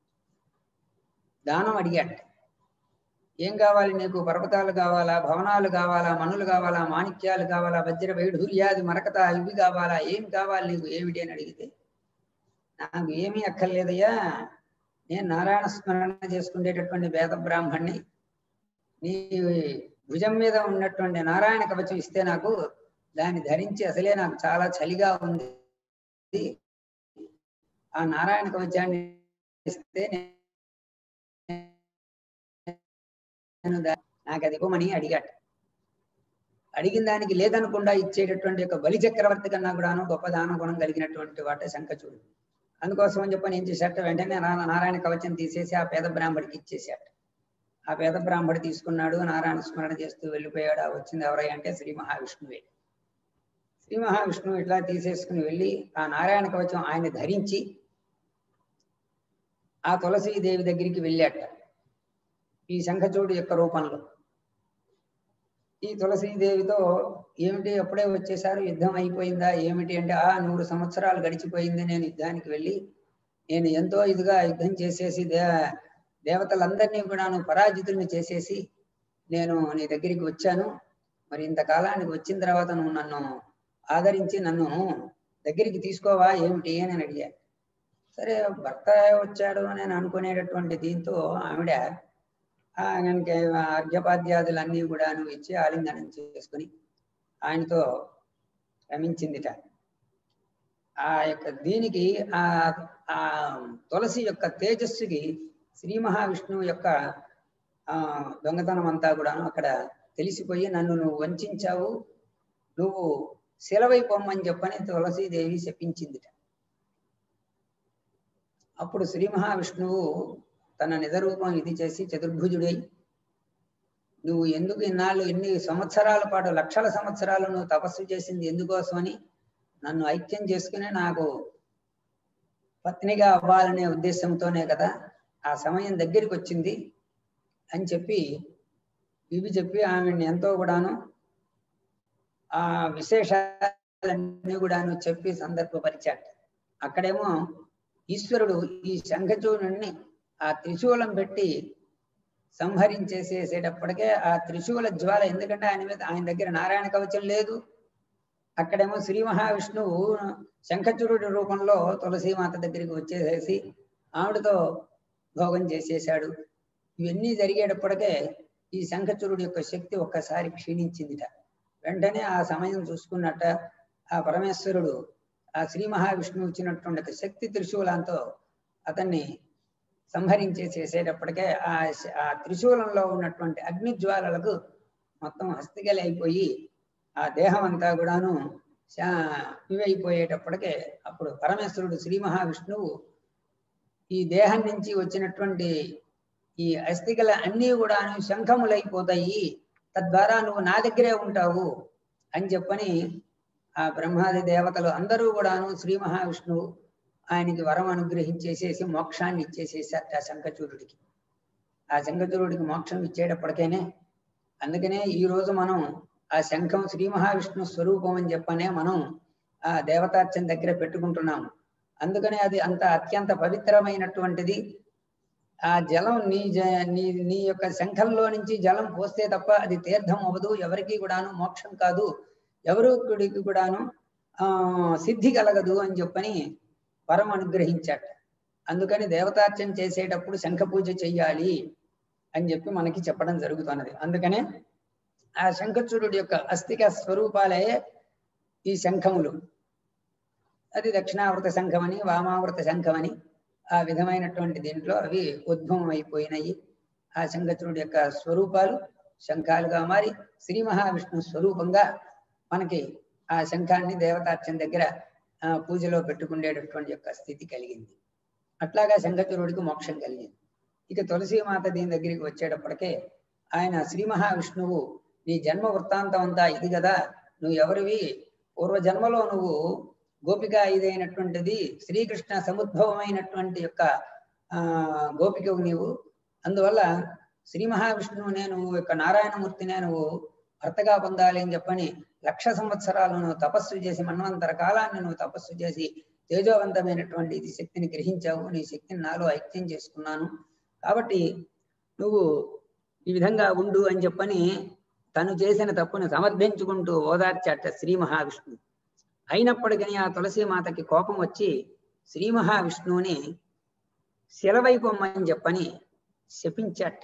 దానం అడిగాడు. ఏం కావాలి నీకు? పర్వతాలు కావాలా, భవనాలు కావాలా, మనులు కావాలా, మాణిక్యాలు కావాలా, వజ్ర వైఢూర్యాది మరకత ఇవి కావాలా, ఏం కావాలి నీకు, ఏమిటి అని అడిగితే, నాకు ఏమీ అక్కర్లేదయ్యా, నేను నారాయణ స్మరణ చేసుకునేటటువంటి వేద బ్రాహ్మణ్ణి, నీ భుజం మీద ఉన్నటువంటి నారాయణ కవచం ఇస్తే నాకు దాన్ని ధరించి అసలే నాకు చాలా చలిగా ఉంది, ఆ నారాయణ కవచాన్ని ఇస్తే నేను నాకు అది ఇవ్వమని అడిగాట. అడిగిన దానికి లేదనకుండా ఇచ్చేటటువంటి యొక్క బలి చక్రవర్తి కన్నా కూడాను గొప్ప దాన గుణం కలిగినటువంటి వాట శంఖచూడు. అందుకోసం అని చెప్పని ఏం చేశాట, వెంటనే నారాయణ కవచం తీసేసి ఆ పేద బ్రాహ్మడికి ఇచ్చేసాట. ఆ పేద బ్రాహ్మడు తీసుకున్నాడు, నారాయణ స్మరణ చేస్తూ వెళ్ళిపోయాడు. ఆ వచ్చింది ఎవరై అంటే శ్రీ మహావిష్ణువే. శ్రీ మహావిష్ణువు ఇట్లా తీసేసుకుని వెళ్ళి ఆ నారాయణ కవచం ఆయన ధరించి ఆ తులసీదేవి దగ్గరికి వెళ్ళాట ఈ శంఖచూడు యొక్క రూపంలో. ఈ తులసీదేవితో ఏమిటి అప్పుడే వచ్చేసారు, యుద్ధం అయిపోయిందా ఏమిటి అంటే, ఆ నూరు సంవత్సరాలు గడిచిపోయింది, నేను యుద్ధానికి వెళ్ళి నేను ఎంతో ఇదిగా యుద్ధం చేసేసి దే దేవతలందరినీ కూడాను పరాజితుల్ని చేసేసి నేను నీ దగ్గరికి వచ్చాను. మరి ఇంతకాలానికి వచ్చిన తర్వాత నువ్వు నన్ను ఆదరించి నన్ను దగ్గరికి తీసుకోవా ఏమిటి అని అడిగాను. సరే భర్త వచ్చాడు అని అనుకునేటటువంటి దీంతో ఆవిడ ఆయనకి అర్ఘ్యపాద్యాదులన్నీ కూడాను ఇచ్చి ఆలింగనం చేసుకుని ఆయనతో రమించిందిట. ఆ యొక్క దీనికి ఆ ఆ తులసి యొక్క తేజస్సుకి శ్రీ మహావిష్ణువు యొక్క ఆ దొంగతనం అంతా కూడాను అక్కడ తెలిసిపోయి, నన్ను నువ్వు వంచావు, నువ్వు శిలవైపోమ్మని చెప్పని తులసీదేవి శపించిందిట. అప్పుడు శ్రీ మహావిష్ణువు తన నిజరూపం ఇది చేసి చతుర్భుజుడై, నువ్వు ఎందుకు ఇన్నాళ్ళు ఎన్ని సంవత్సరాల పాటు లక్షల సంవత్సరాలు నువ్వు తపస్సు చేసింది ఎందుకోసమని, నన్ను ఐక్యం చేసుకుని నాకు పత్నిగా అవ్వాలనే ఉద్దేశంతోనే కదా, ఆ సమయం దగ్గరికి వచ్చింది అని చెప్పి ఇవి చెప్పి ఆమెను ఎంతో కూడాను ఆ విశేషాలన్నీ కూడాను చెప్పి సందర్భపరిచాడు. అక్కడేమో ఈశ్వరుడు ఈ శంఖచూడుని ఆ త్రిశూలం పెట్టి సంహరించేసేసేటప్పటికే ఆ త్రిశూల జ్వాల, ఎందుకంటే ఆయన మీద ఆయన దగ్గర నారాయణ కవచం లేదు. అక్కడేమో శ్రీ మహావిష్ణువు శంఖచూడు రూపంలో తులసీమాత దగ్గరికి వచ్చేసేసి ఆవిడతో భోగం చేసేసాడు. ఇవన్నీ జరిగేటప్పటికే ఈ శంఖచూరుడి యొక్క శక్తి ఒక్కసారి క్షీణించిందిట. వెంటనే ఆ సమయం చూసుకున్నట్ట ఆ పరమేశ్వరుడు ఆ శ్రీ మహావిష్ణువు ఇచ్చినటువంటి శక్తి త్రిశూలంతో అతన్ని సంహరించేసేసేటప్పటికే ఆ ఆ త్రిశూలంలో ఉన్నటువంటి అగ్నిజ్వాలలకు మొత్తం హస్తిగలి అయిపోయి ఆ దేహం అంతా కూడాను ఇవైపోయేటప్పటికే అప్పుడు పరమేశ్వరుడు శ్రీ మహావిష్ణువు ఈ దేహం నుంచి వచ్చినటువంటి ఈ అస్థికల అన్నీ కూడాను శంఖములైపోతాయి, తద్వారా నువ్వు నా దగ్గరే ఉంటావు అని చెప్పని ఆ బ్రహ్మాది దేవతలు అందరూ కూడాను శ్రీ మహావిష్ణువు ఆయనకి వరం అనుగ్రహించేసేసి మోక్షాన్ని ఇచ్చేసేసారు ఆ శంఖచూరుడికి. ఆ శంఖచూరుడికి మోక్షం ఇచ్చేటప్పటికేనే, అందుకనే ఈ రోజు మనం ఆ శంఖం శ్రీ మహావిష్ణు స్వరూపం అని చెప్పనే మనం ఆ దేవతార్చన దగ్గర పెట్టుకుంటున్నాము. అందుకనే అది అంత అత్యంత పవిత్రమైనటువంటిది. ఆ జలం నీ నీ నీ యొక్క శంఖంలో నుంచి జలం పోస్తే తప్ప అది తీర్థం అవ్వదు, ఎవరికి కూడాను మోక్షం కాదు, ఎవరికి కూడాను ఆ సిద్ధి కలగదు అని చెప్పని వరం అనుగ్రహించాట. అందుకని దేవతార్చన చేసేటప్పుడు శంఖ పూజ చెయ్యాలి అని చెప్పి మనకి చెప్పడం జరుగుతున్నది. అందుకనే ఆ శంఖచూరుడి యొక్క అస్థిక స్వరూపాలే ఈ శంఖములు. అది దక్షిణావృత శంఖమని, వామావృత శంఖమని ఆ విధమైనటువంటి దీంట్లో అవి ఉద్భవం అయిపోయినాయి. ఆ శంఖచూరుడి యొక్క స్వరూపాలు శంఖాలుగా మారి శ్రీ మహావిష్ణు స్వరూపంగా మనకి ఆ శంఖాన్ని దేవతార్చన దగ్గర ఆ పూజలో పెట్టుకునేటటువంటి యొక్క స్థితి కలిగింది. అట్లాగా శంఖచూరుడికి మోక్షం కలిగింది. ఇక తులసీమాత దీని దగ్గరికి వచ్చేటప్పటికే ఆయన శ్రీ మహావిష్ణువు నీ జన్మ వృత్తాంతం అంతా ఇది కదా, నువ్వు ఎవరివి, పూర్వజన్మలో నువ్వు గోపిక ఇదైనటువంటిది శ్రీకృష్ణ సముద్భవమైనటువంటి యొక్క ఆ గోపికవు నీవు. అందువల్ల శ్రీ మహావిష్ణువు నేను యొక్క నారాయణమూర్తినే నువ్వు భర్తగా పొందాలి అని చెప్పని లక్ష సంవత్సరాలు నువ్వు తపస్సు చేసి, మన్వంతర కాలాన్ని నువ్వు తపస్సు చేసి తేజోవంతమైనటువంటి ఇది శక్తిని గ్రహించావు. నీ శక్తిని నాలో ఐక్యం చేసుకున్నాను కాబట్టి నువ్వు ఈ విధంగా ఉండు అని చెప్పని తను చేసిన తప్పును సమర్థించుకుంటూ ఓదార్చాట శ్రీ మహావిష్ణువు. అయినప్పటికీ ఆ తులసీమాతకి కోపం వచ్చి శ్రీ మహావిష్ణువుని శిలవైపోమ్మని చెప్పని శపించాట.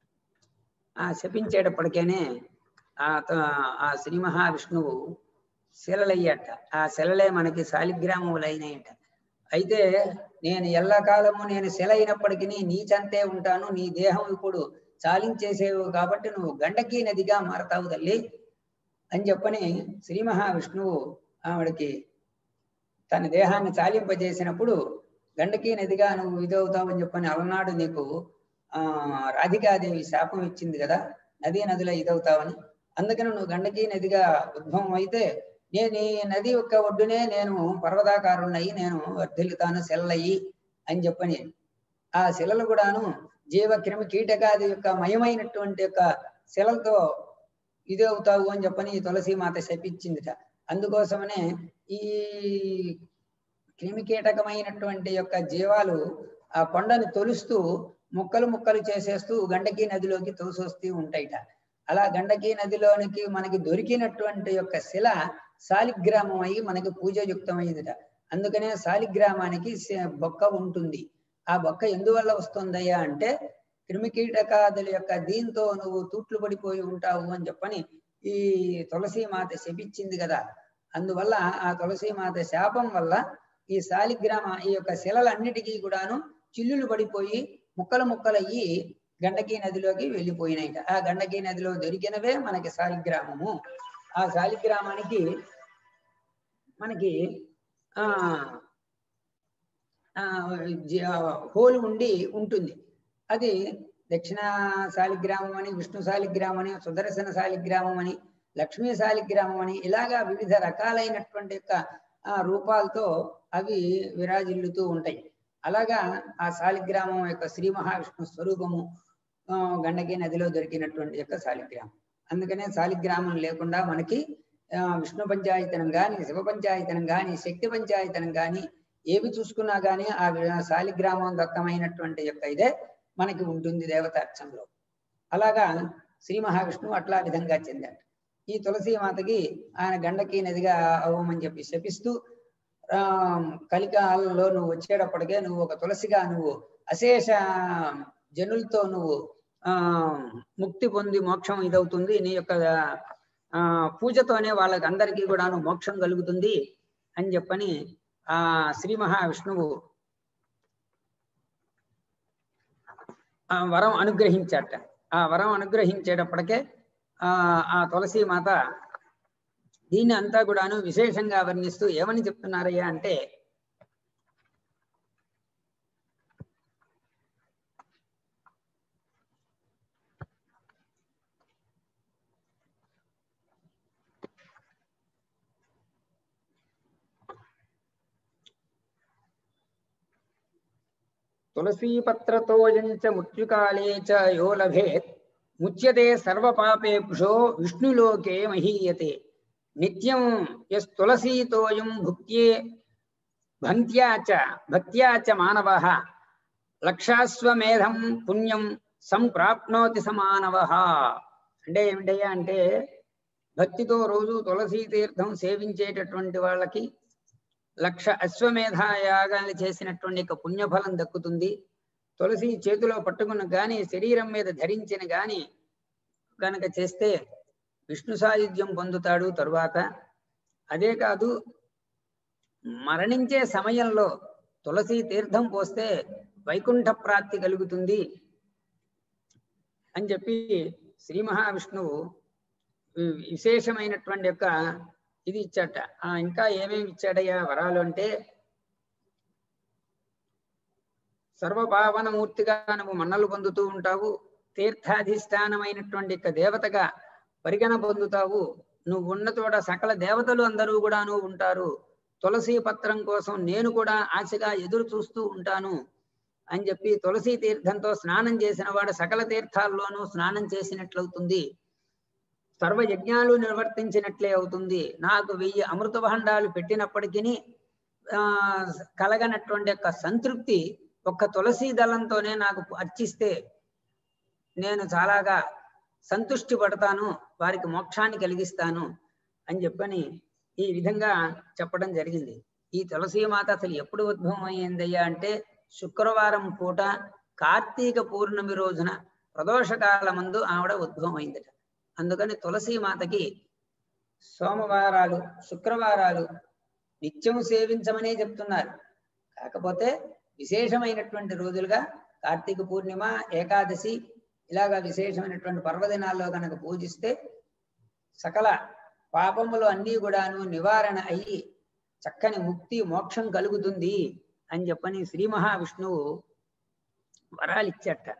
ఆ శపించేటప్పటికేనే ఆ ఆ శ్రీ మహావిష్ణువు శిలలయ్యాట. ఆ శిలలే మనకి శాలిగ్రామములైనాయట. అయితే నేను ఎల్లకాలము నేను శిల అయినప్పటికీ నీ చెంతే ఉంటాను, నీ దేహం ఇప్పుడు చాలించేసేవు కాబట్టి నువ్వు గండకీ నదిగా మారతావు తల్లి అని చెప్పని శ్రీ మహావిష్ణువు ఆవిడకి తన దేహాన్ని చాలింపజేసినప్పుడు గండకీ నదిగా నువ్వు ఇదవుతావని చెప్పని అలనాడు నీకు ఆ రాధికాదేవి శాపం ఇచ్చింది కదా, నదీ నదిలో ఇదవుతావని. అందుకని నువ్వు గండకీ నదిగా ఉద్భవం అయితే నేను ఈ నది యొక్క ఒడ్డునే నేను పర్వతాకారుణ్ణయి నేను వర్ధిల్లుతాను శిలలయ్యి అని చెప్పని ఆ శిలలు కూడాను జీవ క్రిమి కీటకాది యొక్క మయమైనటువంటి యొక్క శిలలతో ఇది అవుతావు అని చెప్పని తులసీమాత శపించిందిట. అందుకోసమనే ఈ క్రిమి కీటకమైనటువంటి యొక్క జీవాలు ఆ కొండను తొలుస్తూ ముక్కలు ముక్కలు చేసేస్తూ గండకీ నదిలోకి తోసొస్తూ ఉంటాయిట. అలా గండకీ నదిలోనికి మనకి దొరికినటువంటి యొక్క శిల శాలిగ్రామం అయి మనకి పూజయుక్తమైందిట. అందుకనే శాలిగ్రామానికి బొక్క ఉంటుంది. ఆ బొక్క ఎందువల్ల వస్తుందయ్యా అంటే క్రిమికీటకాదుల యొక్క దీంతో నువ్వు తూట్లు పడిపోయి ఉంటావు అని చెప్పని ఈ తులసీమాత శపించింది కదా. అందువల్ల ఆ తులసీమాత శాపం వల్ల ఈ శాలిగ్రామ ఈ యొక్క శిలలన్నిటికీ కూడాను చిల్లులు పడిపోయి ముక్కలు ముక్కలయ్యి గండకీ నదిలోకి వెళ్ళిపోయినాయిట. ఆ గండకీ నదిలో దొరికినవే మనకి శాలిగ్రామము. ఆ శాలిగ్రామానికి మనకి ఆ హోలు ఉండి ఉంటుంది. అది దక్షిణ శాలిగ్రామం అని, విష్ణు శాలిగ్రామం అని, సుదర్శన శాలిగ్రామం అని, లక్ష్మీ శాలిగ్రామం అని ఇలాగా వివిధ రకాలైనటువంటి యొక్క ఆ రూపాలతో అవి విరాజిల్లుతూ ఉంటాయి. అలాగా ఆ శాలిగ్రామం యొక్క శ్రీ మహావిష్ణు స్వరూపము గండకీ నదిలో దొరికినటువంటి యొక్క శాలిగ్రామం. అందుకనే శాలిగ్రామం లేకుండా మనకి విష్ణు పంచాయతనం కానీ, శివ పంచాయతనం కానీ, శక్తి పంచాయతనం కానీ ఏవి చూసుకున్నా కానీ ఆ శాలిగ్రామం దత్తమైనటువంటి యొక్క ఇదే మనకి ఉంటుంది దేవతార్చనలో. అలాగా శ్రీ మహావిష్ణువు అట్లా విధంగా చెందాడు. ఈ తులసీమాతకి ఆయన గండకీ నదిగా అవ్వమని చెప్పి శపిస్తూ ఆ కలికాలంలో నువ్వు వచ్చేటప్పటికే నువ్వు ఒక తులసిగా నువ్వు అశేష జనులతో నువ్వు ఆ ముక్తి పొంది మోక్షం ఇదవుతుంది, నీ యొక్క ఆ పూజతోనే వాళ్ళకి అందరికీ కూడాను మోక్షం కలుగుతుంది అని చెప్పని ఆ శ్రీ మహావిష్ణువు ఆ వరం అనుగ్రహించాట. ఆ వరం అనుగ్రహించేటప్పటికే ఆ ఆ తులసీమాత దీన్ని అంతా కూడాను విశేషంగా వర్ణిస్తూ ఏమని చెప్తున్నారయ్యా అంటే, తులసీపత్రతోయం చ మృత్యుకాలే చ యో లభేత్ ముచ్యతే సర్వపాపేభ్యో విష్ణులోకే మహీయతే నిత్యం యస్తులసీతోయం భుక్త్యే భంత్యా చ భక్త్యా చ మానవః లక్షాశ్వమేధం పుణ్యం సంప్రాప్నోతి సమానవః. అంటే ఏమిటయ్యా అంటే భక్తితో రోజు తులసీ తీర్థం సేవించేటటువంటి వాళ్ళకి లక్ష అశ్వమేధ యాగాన్ని చేసినటువంటి పుణ్యఫలం దక్కుతుంది. తులసి చేతిలో పట్టుకున్న గాని శరీరం మీద ధరించిన గాని కనుక చేస్తే విష్ణు సాయుధ్యం పొందుతాడు. తరువాత అదే కాదు, మరణించే సమయంలో తులసి తీర్థం పోస్తే వైకుంఠ ప్రాప్తి కలుగుతుంది అని చెప్పి శ్రీ మహావిష్ణువు విశేషమైనటువంటి యొక్క ఇది ఇచ్చాట. ఆ ఇంకా ఏమేమి ఇచ్చాడయ్యా వరాలు అంటే, సర్వపావనమూర్తిగా నువ్వు మన్నలు పొందుతూ ఉంటావు, తీర్థాధిష్టానమైనటువంటి యొక్క దేవతగా పరిగణ పొందుతావు, నువ్వు ఉన్న చోట సకల దేవతలు అందరూ కూడా నువ్వు ఉంటారు, తులసి పత్రం కోసం నేను కూడా ఆశగా ఎదురు చూస్తూ ఉంటాను అని చెప్పి తులసి తీర్థంతో స్నానం చేసిన వాడు సకల తీర్థాల్లోనూ స్నానం చేసినట్లవుతుంది, సర్వ యజ్ఞాలు నిర్వర్తించినట్లే అవుతుంది. నాకు వెయ్యి అమృత భాండాలు పెట్టినప్పటికీ ఆ కలగనటువంటి యొక్క సంతృప్తి ఒక్క తులసి దళంతోనే నాకు అర్చిస్తే నేను చాలాగా సంతుష్టి పడతాను, వారికి మోక్షాన్ని కలిగిస్తాను అని చెప్పని ఈ విధంగా చెప్పడం జరిగింది. ఈ తులసీమాత అసలు ఎప్పుడు ఉద్భవం అయ్యిందయ్యా అంటే శుక్రవారం పూట కార్తీక పూర్ణమి రోజున ప్రదోషకాల మందు ఆవిడ ఉద్భవం అయిందట. అందుకని తులసీమాతకి సోమవారాలు శుక్రవారాలు నిత్యం సేవించమనే చెప్తున్నారు. కాకపోతే విశేషమైనటువంటి రోజులుగా కార్తీక పూర్ణిమ, ఏకాదశి ఇలాగా విశేషమైనటువంటి పర్వదినాల్లో కనుక పూజిస్తే సకల పాపములు అన్నీ కూడాను నివారణ అయ్యి చక్కని ముక్తి మోక్షం కలుగుతుంది అని చెప్పని శ్రీ మహావిష్ణువు వరాలిచ్చట.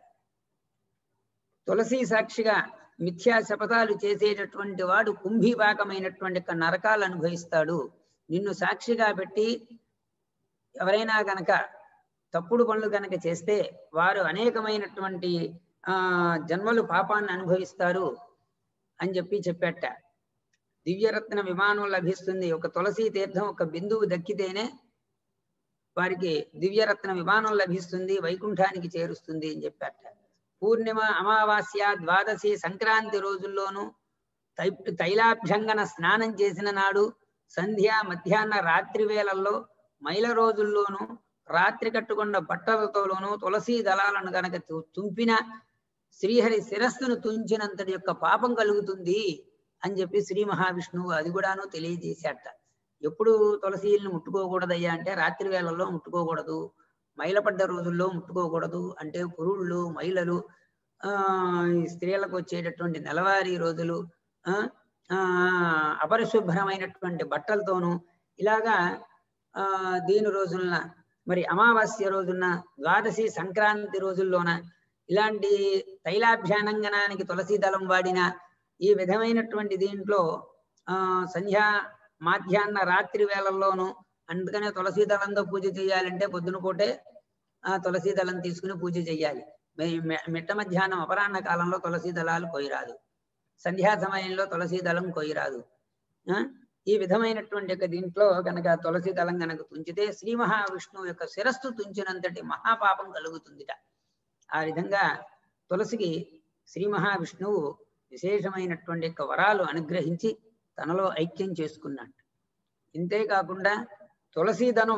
తులసి సాక్షిగా మిథ్యా శపథాలు చేసేటటువంటి వాడు కుంభీపాకమైనటువంటి నరకాలు అనుభవిస్తాడు. నిన్ను సాక్షిగా పెట్టి ఎవరైనా గనక తప్పుడు పనులు కనుక చేస్తే వారు అనేకమైనటువంటి ఆ జన్మలు పాపాన్ని అనుభవిస్తారు అని చెప్పి చెప్పాట. దివ్యరత్న విమానం లభిస్తుంది, ఒక తులసి తీర్థం ఒక బిందువు దక్కితేనే వారికి దివ్యరత్న విమానం లభిస్తుంది, వైకుంఠానికి చేరుస్తుంది అని చెప్పాట. పూర్ణిమ, అమావాస్య, ద్వాదశి, సంక్రాంతి రోజుల్లోనూ తై తైలాభ్యంగన స్నానం చేసిన నాడు, సంధ్య మధ్యాహ్న రాత్రి వేళల్లో, మైల రోజుల్లోనూ, రాత్రి కట్టుకున్న బట్టలతోనూ తులసీ దళాలను గనక తుంపిన శ్రీహరి శిరస్సును తుంచినంతటి యొక్క పాపం కలుగుతుంది అని చెప్పి శ్రీ మహావిష్ణువు అది కూడాను తెలియజేశాట. ఎప్పుడు తులసీలను ముట్టుకోకూడదయ్యా అంటే రాత్రి వేళల్లో ముట్టుకోకూడదు, మైలపడ్డ రోజుల్లో ముట్టుకోకూడదు. అంటే పురుళ్ళు, మైలలు, ఆ స్త్రీలకు వచ్చేటటువంటి నెలవారీ రోజులు, ఆ అపరిశుభ్రమైనటువంటి బట్టలతోనూ ఇలాగా ఆ దీని రోజులన, మరి అమావాస్య రోజున, ద్వాదశి సంక్రాంతి రోజుల్లోన ఇలాంటి తైలాభ్యానంగనానికి తులసి దళం వాడిన ఈ విధమైనటువంటి దీంట్లో ఆ సంధ్యా మాధ్యాహ్న రాత్రి వేళల్లోనూ, అందుకనే తులసి దళంతో పూజ చేయాలంటే పొద్దున పూటే ఆ తులసి దళం తీసుకుని పూజ చేయాలి. మిట్ట మధ్యాహ్నం అపరాహ్న కాలంలో తులసి దళాలు కొయ్యరాదు, సంధ్యా సమయంలో తులసి దళం కొయ్యరాదు. ఈ విధమైనటువంటి యొక్క దీంట్లో కనుక తులసి దళం కనుక తుంచితే శ్రీ మహావిష్ణువు యొక్క శిరస్సు తుంచినంతటి మహాపాపం కలుగుతుందిట. ఆ విధంగా తులసికి శ్రీ మహావిష్ణువు విశేషమైనటువంటి యొక్క వరాలు అనుగ్రహించి తనలో ఐక్యం చేసుకున్నాడు. ఇంతేకాకుండా తులసి దళం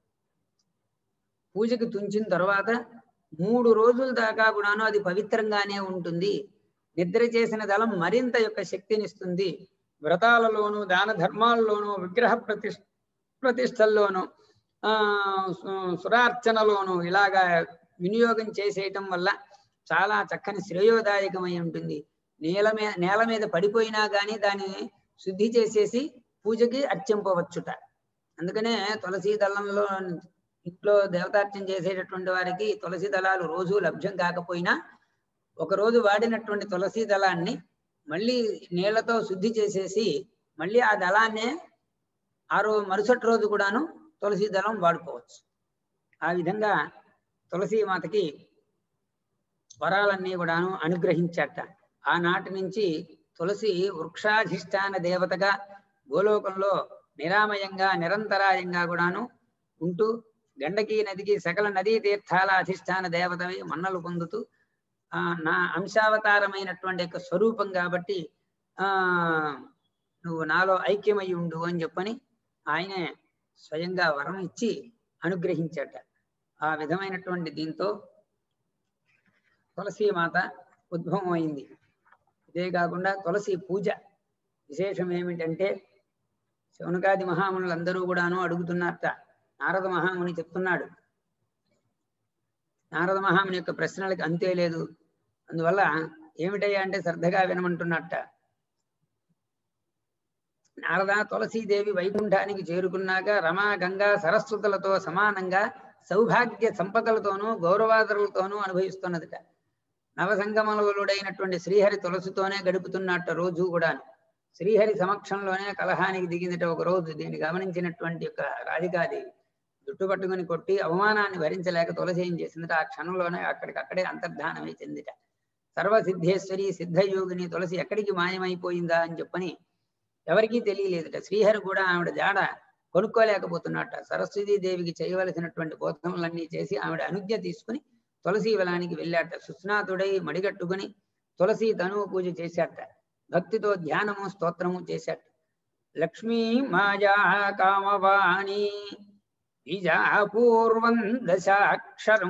పూజకి తుంచిన తర్వాత మూడు రోజుల దాకా కూడాను అది పవిత్రంగానే ఉంటుంది. నిద్ర చేసిన దళం మరింత యొక్క శక్తినిస్తుంది. వ్రతాలలోను, దాన ధర్మాల్లోనూ, విగ్రహ ప్రతి ప్రతిష్టల్లోనూ, ఆ సురార్చనలోను ఇలాగా వినియోగం చేసేయటం వల్ల చాలా చక్కని శ్రేయోదాయకమై ఉంటుంది. నేల మీద నేల మీద పడిపోయినా కానీ దాన్ని శుద్ధి చేసేసి పూజకి అర్చింపవచ్చుట. అందుకనే తులసి దళంలో ఇంట్లో దేవతార్చన చేసేటటువంటి వారికి తులసి దళాలు రోజు లభ్యం కాకపోయినా ఒకరోజు వాడినటువంటి తులసి దళాన్ని మళ్ళీ నీళ్లతో శుద్ధి చేసేసి మళ్ళీ ఆ దళాన్నే ఆ రోజు మరుసటి రోజు కూడాను తులసి దళం వాడుకోవచ్చు. ఆ విధంగా తులసీమాతకి వరాలన్నీ కూడాను అనుగ్రహించాట. ఆనాటి నుంచి తులసి వృక్షాధిష్టాన దేవతగా గోలోకంలో నిరామయంగా నిరంతరాయంగా కూడాను ఉంటూ గండకీ నదికి సకల నదీ తీర్థాల అధిష్టాన దేవతవి మన్నలు పొందుతూ ఆ నా అంశావతారమైనటువంటి యొక్క స్వరూపం కాబట్టి ఆ నువ్వు నాలో ఐక్యమై ఉండు అని చెప్పని ఆయనే స్వయంగా వరం ఇచ్చి అనుగ్రహించాట. ఆ విధమైనటువంటి దీంతో తులసీమాత ఉద్భవం అయింది. ఇదే కాకుండా తులసి పూజ విశేషం ఏమిటంటే శౌనకాది మహామునులందరూ కూడాను అడుగుతున్నారట. నారద మహాముని చెప్తున్నాడు. నారద మహాముని యొక్క ప్రశ్నలకు అంతే లేదు. అందువల్ల ఏమిటయ్యా అంటే శ్రద్ధగా వినమంటున్నట్ట. నారద, తులసీదేవి వైకుంఠానికి చేరుకున్నాక రమా గంగా సరస్వతులతో సమానంగా సౌభాగ్య సంపదలతోనూ గౌరవాదరులతోనూ అనుభవిస్తున్నదిట. నవసంగమలుడైనటువంటి శ్రీహరి తులసితోనే గడుపుతున్నట్ట రోజు కూడాను. శ్రీహరి సమక్షంలోనే కలహానికి దిగిందిట ఒక రోజు. దీన్ని గమనించినటువంటి యొక్క రాధికాదేవి జుట్టు పట్టుకుని కొట్టి అవమానాన్ని భరించలేక తులసి ఏం చేసిందిట, ఆ క్షణంలోనే అక్కడికక్కడే అంతర్ధానమై చెందిట. సర్వసిద్ధేశ్వరి సిద్ధయోగిని తులసి ఎక్కడికి మాయమైపోయిందా అని చెప్పని ఎవరికీ తెలియలేదుట. శ్రీహరి కూడా ఆవిడ జాడ కొనుక్కోలేకపోతున్నట్ట. సరస్వతీదేవికి చేయవలసినటువంటి బోధనలన్నీ చేసి ఆవిడ అనుజ్ఞ తీసుకుని తులసి వనానికి వెళ్ళాట. సుస్నాతుడై మడిగట్టుకుని తులసి తనువు పూజ చేశాట. భక్తితో ధ్యానము స్తోత్రము చేశాట. లక్ష్మీ మాయా కామవాణి బీజాపూర్వం దశాక్షరం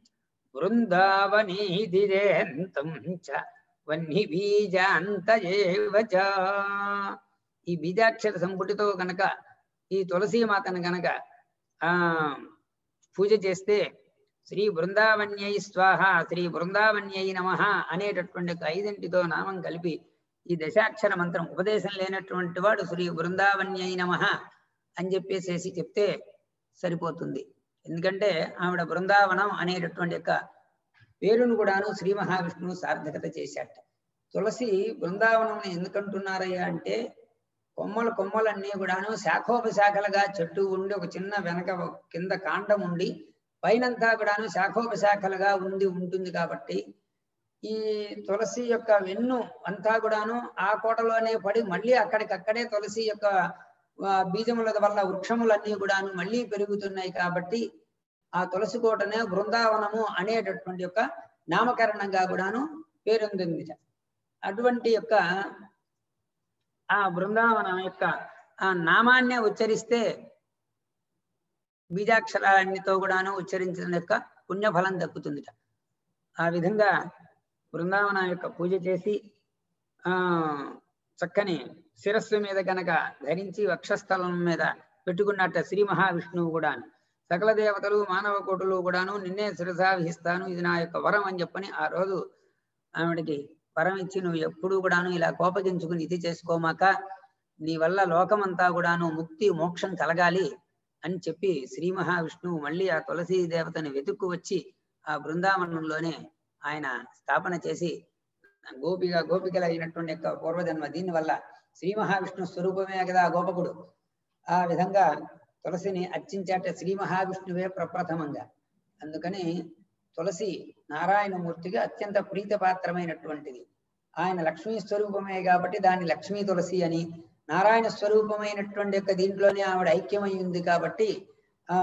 బృందావనీదిరేంతం చ వహ్ని బీజాంతయేవ చ. ఈ బీజాక్షర సంపుటితో గనక ఈ తులసీమాతను గనక ఆ పూజ చేస్తే శ్రీ బృందావన్యై స్వాహ, శ్రీ బృందావన్యై నమః అనేటటువంటి ఐదింటితో నామం కలిపి ఈ దశాక్షర మంత్రం ఉపదేశం లేనటువంటి వాడు శ్రీ బృందావన్యై నమః అని చెప్పేసేసి చెప్తే సరిపోతుంది. ఎందుకంటే ఆవిడ బృందావనం అనేటటువంటి యొక్క పేరును కూడాను శ్రీ మహావిష్ణువు సార్థకత చేశాట. తులసి బృందావనం ఎందుకంటున్నారయ్యా అంటే కొమ్మలు కొమ్మలన్నీ కూడాను శాఖోపశాఖలుగా చెట్టు ఉండి ఒక చిన్న వెనక కింద కాండం ఉండి పైనంతా కూడాను శాఖోపశాఖలుగా ఉండి ఉంటుంది కాబట్టి ఈ తులసి యొక్క వెన్ను అంతా కూడాను ఆ కోటలోనే పడి మళ్ళీ అక్కడికక్కడే తులసి యొక్క బీజముల వల్ల వృక్షములన్నీ కూడాను మళ్ళీ పెరుగుతున్నాయి కాబట్టి ఆ తులసి కోటనే బృందావనము అనేటటువంటి యొక్క నామకరణంగా కూడాను పేరొందింది. అటువంటి యొక్క ఆ బృందావనం యొక్క ఆ నామాన్నే ఉచ్చరిస్తే బీజాక్షరాలన్నితో కూడాను ఉచ్చరించిన యొక్క పుణ్యఫలం దక్కుతుందిట. ఆ విధంగా బృందావనం యొక్క పూజ చేసి ఆ చక్కని శిరస్సు మీద కనుక ధరించి వక్షస్థలం మీద పెట్టుకున్నట్ట శ్రీ మహావిష్ణువు కూడాను. సకల దేవతలు మానవ కోటులు కూడాను నిన్నే శిరసావహిస్తాను, ఇది నా యొక్క వరం అని చెప్పని ఆ రోజు ఆవిడికి వరం ఇచ్చి నువ్వు ఎప్పుడూ కూడాను ఇలా కోపగించుకుని ఇది చేసుకోమాక నీ వల్ల లోకమంతా కూడాను ముక్తి మోక్షం కలగాలి అని చెప్పి శ్రీ మహావిష్ణువు మళ్ళీ ఆ తులసీ దేవతని వెతుక్కు వచ్చి ఆ బృందావనంలోనే ఆయన స్థాపన చేసి గోపిగా గోపికలు అయినటువంటి యొక్క పూర్వజన్మ. దీని వల్ల శ్రీ మహావిష్ణు స్వరూపమే కదా గోపకుడు. ఆ విధంగా తులసిని అర్చించాట శ్రీ మహావిష్ణువే ప్రప్రథమంగా. అందుకని తులసి నారాయణమూర్తిగా అత్యంత ప్రీతపాత్రమైనటువంటిది. ఆయన లక్ష్మీ స్వరూపమే కాబట్టి దాన్ని లక్ష్మీ తులసి అని, నారాయణ స్వరూపమైనటువంటి యొక్క దీంట్లోనే ఆవిడ ఐక్యమై ఉంది కాబట్టి ఆ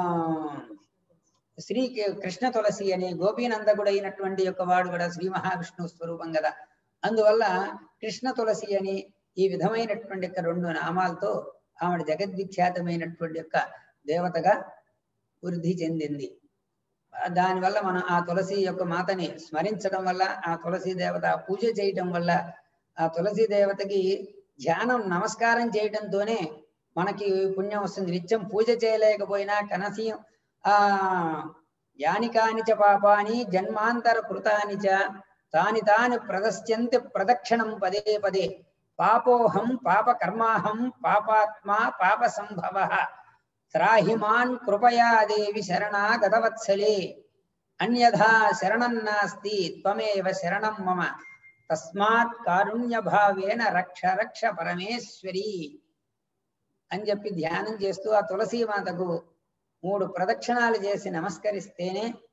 శ్రీ కృష్ణ తులసి అని, గోపీనందకుడు అయినటువంటి యొక్క వాడు కూడా శ్రీ మహావిష్ణు స్వరూపం కదా. అందువల్ల కృష్ణ తులసి అని ఈ విధమైనటువంటి యొక్క రెండు నామాలతో ఆవిడ జగద్విఖ్యాతమైనటువంటి యొక్క దేవతగా వృద్ధి చెందింది. దానివల్ల మనం ఆ తులసి యొక్క మాతని స్మరించడం వల్ల, ఆ తులసి దేవత పూజ చేయటం వల్ల, ఆ తులసి దేవతకి ధ్యానం నమస్కారం చేయటంతోనే మనకి పుణ్యం వస్తుంది. నిత్యం పూజ చేయలేకపోయినా కనసి ఆ యానికాని చ పాపాని జన్మాంతర కృతాని చ తాని తాని ప్రదశ్యంతి ప్రదక్షిణం పదే పదే పాపోహం పాప కర్మాహం పాపాత్మా పాప సంభవ త్రాహిమాన్ కృపయా దేవి శరణాగతవత్సలే అన్యథా శరణం నాస్తి త్వమేవ శరణం మమ తస్మాత్ కారుణ్య భావేన రక్ష రక్ష పరమేశ్వరి అని చెప్పి ధ్యానం చేస్తూ ఆ తులసీమాతకు మూడు ప్రదక్షిణాలు చేసి నమస్కరిస్తేనే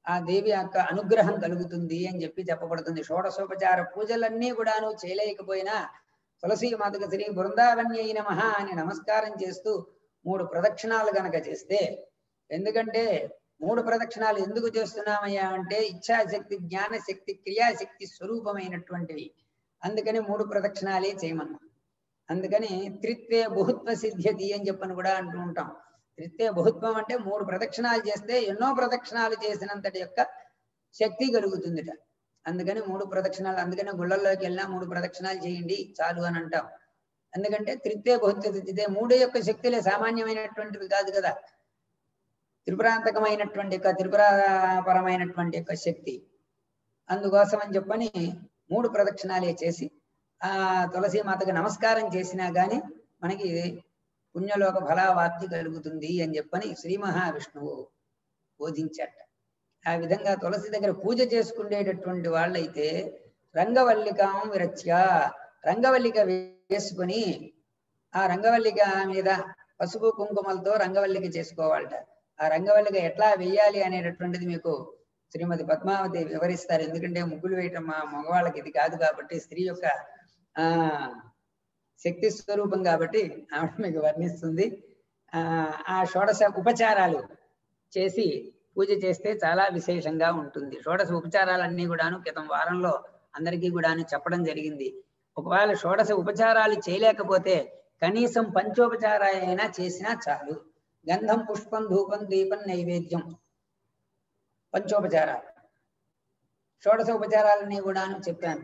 ఆ దేవి యొక్క అనుగ్రహం కలుగుతుంది అని చెప్పి చెప్పబడుతుంది. షోడశోపచార పూజలన్నీ కూడాను చేయలేకపోయినా తులసి మాతకు శ్రీ బృందావన్యై నమః అని నమస్కారం చేస్తూ మూడు ప్రదక్షిణాలు గనక చేస్తే, ఎందుకంటే మూడు ప్రదక్షిణాలు ఎందుకు చేస్తున్నామయ్యా అంటే ఇచ్ఛాశక్తి, జ్ఞానశక్తి, క్రియాశక్తి స్వరూపమైనటువంటివి. అందుకని మూడు ప్రదక్షిణాలే చేయమన్నాం. అందుకని త్రిత్వే బహుత్వ సిద్ధ్యతి అని చెప్పని కూడా అంటూ ఉంటాం. త్రిత్వే బహుత్వం అంటే మూడు ప్రదక్షిణాలు చేస్తే ఎన్నో ప్రదక్షిణాలు చేసినంతటి యొక్క శక్తి కలుగుతుందిట. అందుకని మూడు ప్రదక్షిణాలు, అందుకని గుళ్ళల్లోకి వెళ్ళినా మూడు ప్రదక్షిణాలు చేయండి చాలు అని అంటాం. ఎందుకంటే త్రిత్వే బహుత్వ సిద్ధితే మూడు యొక్క శక్తులే సామాన్యమైనటువంటివి కాదు కదా, త్రిపురాంతకమైనటువంటి యొక్క త్రిపురాపరమైనటువంటి యొక్క శక్తి. అందుకోసం అని చెప్పని మూడు ప్రదక్షిణాలే చేసి ఆ తులసి మాతకు నమస్కారం చేసినా గాని మనకి పుణ్యలోక ఫలావాప్తి కలుగుతుంది అని చెప్పని శ్రీ మహావిష్ణువు బోధించట. ఆ విధంగా తులసి దగ్గర పూజ చేసుకునేటటువంటి వాళ్ళైతే రంగవల్లికాం విరచ్య, రంగవల్లిక వేసుకుని ఆ రంగవల్లిక మీద పసుపు కుంకుమలతో రంగవల్లిక చేసుకోవాలట. ఆ రంగవల్లిక ఎట్లా వేయాలి అనేటటువంటిది మీకు శ్రీమతి పద్మావతి వివరిస్తారు. ఎందుకంటే ముగ్గులు వేయటం మా మగవాళ్ళకి ఇది కాదు కాబట్టి, స్త్రీ యొక్క ఆ శక్తి స్వరూపం కాబట్టి ఆవిడ మీకు వర్ణిస్తుంది. ఆ ఆ షోడశ ఉపచారాలు చేసి పూజ చేస్తే చాలా విశేషంగా ఉంటుంది. షోడశ ఉపచారాలన్నీ కూడాను క్రితం వారంలో అందరికీ కూడాను చెప్పడం జరిగింది. ఒకవేళ షోడశ ఉపచారాలు చేయలేకపోతే కనీసం పంచోపచారాలైనా చేసినా చాలు. గంధం, పుష్పం, ధూపం, దీపం, నైవేద్యం పంచోపచారాలు. షోడశ ఉపచారాలన్నీ కూడాను చెప్పాను.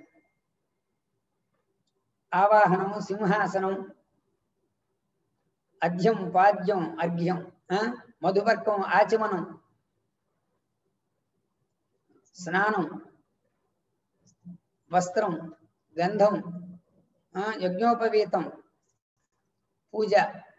ఆవాహనము, సింహాసనం, అధ్యం, పాద్యం, అర్ఘ్యం, మధుపర్కం, ఆచమనం, స్నానం, వస్త్రం, గంధం, యజ్ఞోపవీతం, పూజ,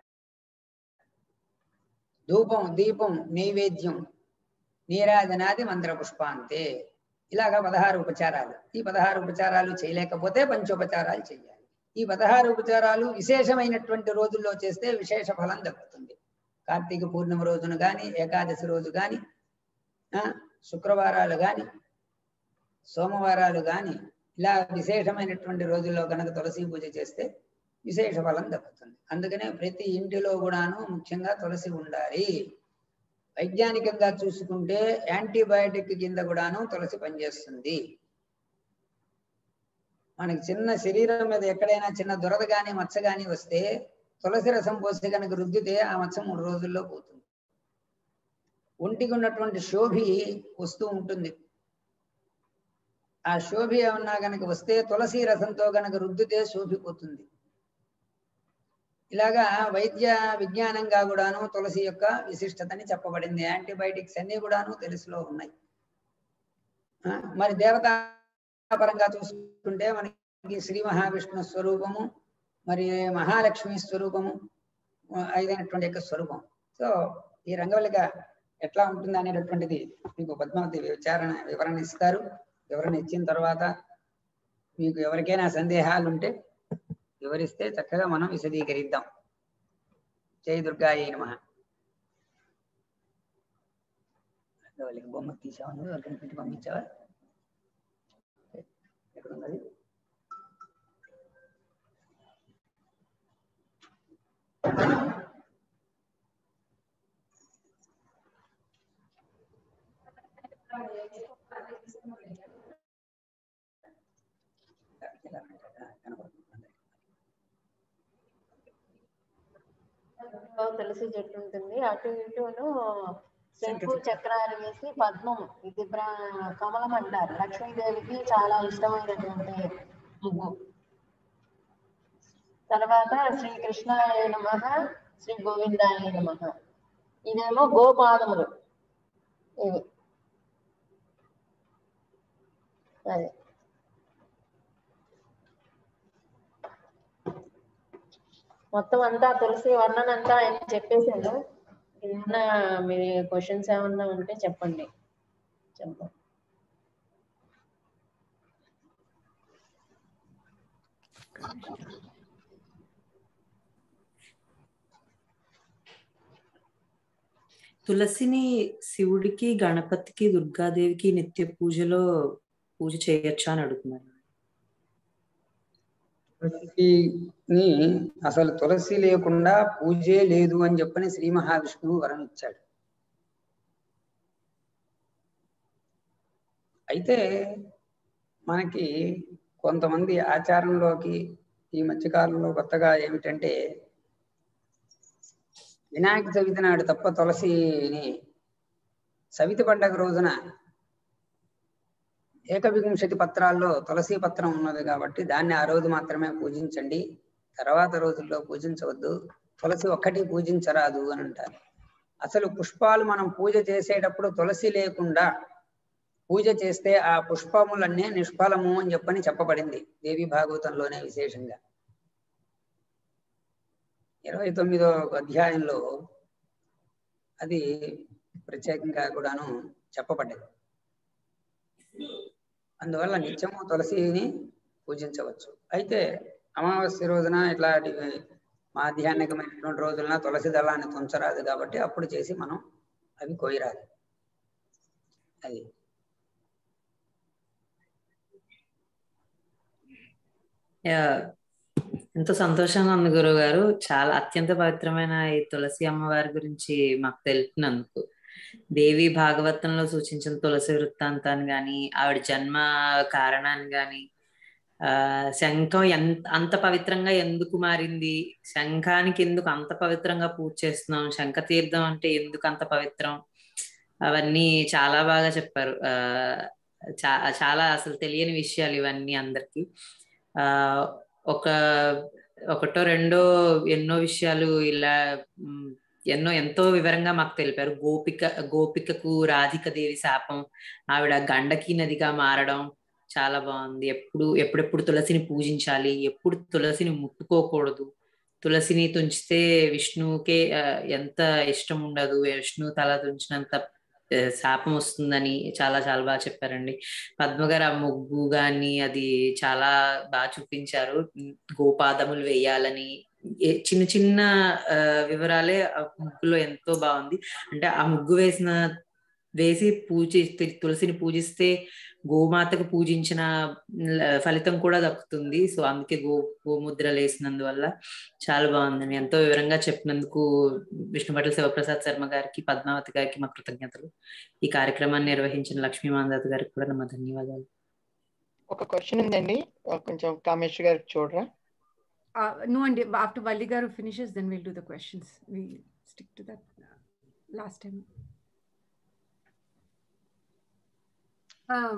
ధూపం, దీపం, నైవేద్యం, నీరాజనాది మంత్ర పుష్పాంతే. ఇలాగా పదహారు ఉపచారాలు. ఈ పదహారు ఉపచారాలు చేయలేకపోతే పంచోపచారాలు చేయాలి. ఈ పదహారు ఉపచారాలు విశేషమైనటువంటి రోజుల్లో చేస్తే విశేష ఫలం దక్కుతుంది. కార్తీక పూర్ణిమ రోజున కానీ, ఏకాదశి రోజు కానీ, శుక్రవారాలు కానీ, సోమవారాలు కానీ, ఇలా విశేషమైనటువంటి రోజుల్లో కనుక తులసి పూజ చేస్తే విశేష ఫలం దక్కుతుంది. అందుకనే ప్రతి ఇంటిలో కూడాను ముఖ్యంగా తులసి ఉండాలి. వైజ్ఞానికంగా చూసుకుంటే యాంటీబయాటిక్ కింద కూడాను తులసి పనిచేస్తుంది. మనకి చిన్న శరీరం మీద ఎక్కడైనా చిన్న దురద కానీ మచ్చ కానీ వస్తే తులసి రసం పోసి కనుక రుద్దితే ఆ మచ్చ మూడు రోజుల్లో పోతుంది. ఒంటికి ఉన్నటువంటి శోభి వస్తూ ఉంటుంది. ఆ శోభి ఏమన్నా కనుక వస్తే తులసి రసంతో కనుక రుద్దితే శోభిపోతుంది. ఇలాగా వైద్య విజ్ఞానంగా కూడాను తులసి యొక్క విశిష్టతని చెప్పబడింది. యాంటీబయాటిక్స్ అన్ని కూడాను తెలుసులో ఉన్నాయి. మరి దేవతా పరంగా చూసుకుంటే మనకి శ్రీ మహావిష్ణు స్వరూపము, మరి మహాలక్ష్మి స్వరూపము అయినటువంటి యొక్క స్వరూపం. సో ఈ రంగవల్లిక ఎట్లా ఉంటుంది అనేటటువంటిది మీకు పద్మావతి విచారణ వివరణ ఇస్తారు. వివరణ ఇచ్చిన తర్వాత మీకు ఎవరికైనా సందేహాలు ఉంటే వివరిస్తే చక్కగా మనం విశదీకరిద్దాం. జై దుర్గాయై నమః. రంగవల్లిక బొమ్మ తీసావా? నువ్వు ఎవరికైనా పెట్టి పంపించావా? ఎక్కడున్నది? తులసి చెట్టు ఉంటుంది, అటు ఇటును శంకు చక్రాలు వేసి పద్మం, ఇది కమలం అంటారు. లక్ష్మీదేవికి చాలా ఇష్టమైనటువంటి ముగ్గు. తర్వాత శ్రీకృష్ణాయ నమః, శ్రీ గోవిందాయ నమః. ఇదేమో గోపాదములు. ఇవి అదే మొత్తం అంతా తులసి వర్ణన అంతా ఆయన చెప్పేశాను. ఏమన్నా మీ క్వశ్చన్స్ ఏమన్నా ఉంటే చెప్పండి. చెప్పండి. తులసిని శివుడికి, గణపతికి, దుర్గాదేవికి నిత్య పూజలో పూజ చేయొచ్చా అని అడుగుతున్నారు. తులసిని అసలు తులసి లేకుండా పూజే లేదు అని చెప్పని శ్రీ మహావిష్ణువు వరం ఇచ్చాడు. అయితే మనకి కొంతమంది ఆచారంలోకి ఈ మధ్యకాలంలో కొత్తగా ఏమిటంటే వినాయక చవితి నాడు తప్ప తులసిని సవితి పండగ రోజున ఏకవింశతి పత్రాల్లో తులసి పత్రం ఉన్నది కాబట్టి దాన్ని ఆ రోజు మాత్రమే పూజించండి, తర్వాత రోజుల్లో పూజించవద్దు, తులసి ఒక్కటి పూజించరాదు అని అంటారు. అసలు పుష్పాలు మనం పూజ చేసేటప్పుడు తులసి లేకుండా పూజ చేస్తే ఆ పుష్పములన్నీ నిష్ఫలము అని చెప్పని చెప్పబడింది దేవి భాగవతంలోనే. విశేషంగా ఇరవై తొమ్మిదో అధ్యాయంలో అది ప్రత్యేకంగా కూడాను చెప్పబడ్డది. అందువల్ల నిత్యము తులసిని పూజించవచ్చు. అయితే అమావాస్య రోజున ఇట్లాంటి మాధ్యాహ్నికమైనటువంటి రోజులన తులసి దళాన్ని తుంచరాదు కాబట్టి అప్పుడు చేసి మనం అవి కోయరాదు. అది ఎంతో సంతోషంగా ఉంది గురువు గారు. చాలా అత్యంత పవిత్రమైన ఈ తులసి అమ్మవారి గురించి మాకు తెలిపినందుకు. దేవి భాగవతంలో సూచించిన తులసి వృత్తాంతాన్ని గాని, ఆవిడ జన్మ కారణాన్ని గాని, ఆ శంఖం ఎంత అంత పవిత్రంగా ఎందుకు మారింది, శంఖానికి ఎందుకు అంత పవిత్రంగా పూజ చేస్తున్నాం, శంఖ తీర్థం అంటే ఎందుకు అంత పవిత్రం, అవన్నీ చాలా బాగా చెప్పారు. ఆ చా చాలా అసలు తెలియని విషయాలు ఇవన్నీ అందరికి. ఆ ఒక ఒకటో రెండో ఎన్నో విషయాలు ఇలా ఎన్నో ఎంతో వివరంగా మాకు తెలిపారు. గోపిక గోపికకు రాధిక దేవి శాపం, ఆవిడ గండకీ నదిగా మారడం చాలా బాగుంది. ఎప్పుడు ఎప్పుడెప్పుడు తులసిని పూజించాలి, ఎప్పుడు తులసిని ముట్టుకోకూడదు, తులసిని తుంచితే విష్ణువుకే ఎంత ఇష్టం ఉండదు, విష్ణువు తల తుంచినంత శాపం వస్తుందని చాలా చాలా బాగా చెప్పారండి. పద్మగారు ఆ ముగ్గు గాని అది చాలా బాగా చూపించారు. గోపాదములు వేయాలని చిన్న చిన్న వివరాలే ఆ ముగ్గులో ఎంతో బాగుంది. అంటే ఆ ముగ్గు వేసిన వేసి పూజ తులసిని పూజిస్తే గోమాతకు పూజించిన ఫలితం కూడా దక్కుతుంది. సో అందుకే గో గోముద్రలు వేసినందువల్ల చాలా బాగుందండి. ఎంతో వివరంగా చెప్పినందుకు విష్ణుభట్ల శివప్రసాద్ శర్మ గారికి, పద్మావతి గారికి మా కృతజ్ఞతలు. ఈ కార్యక్రమాన్ని నిర్వహించిన లక్ష్మీ మాందాత గారికి కూడా మా ధన్యవాదాలు. ఒక క్వశ్చన్ ఉందండి, కొంచెం కామేశ్వరి గారికి చూడరా? No, and after Valli garu finishes, then we'll do the questions. We stick to that last time. Um,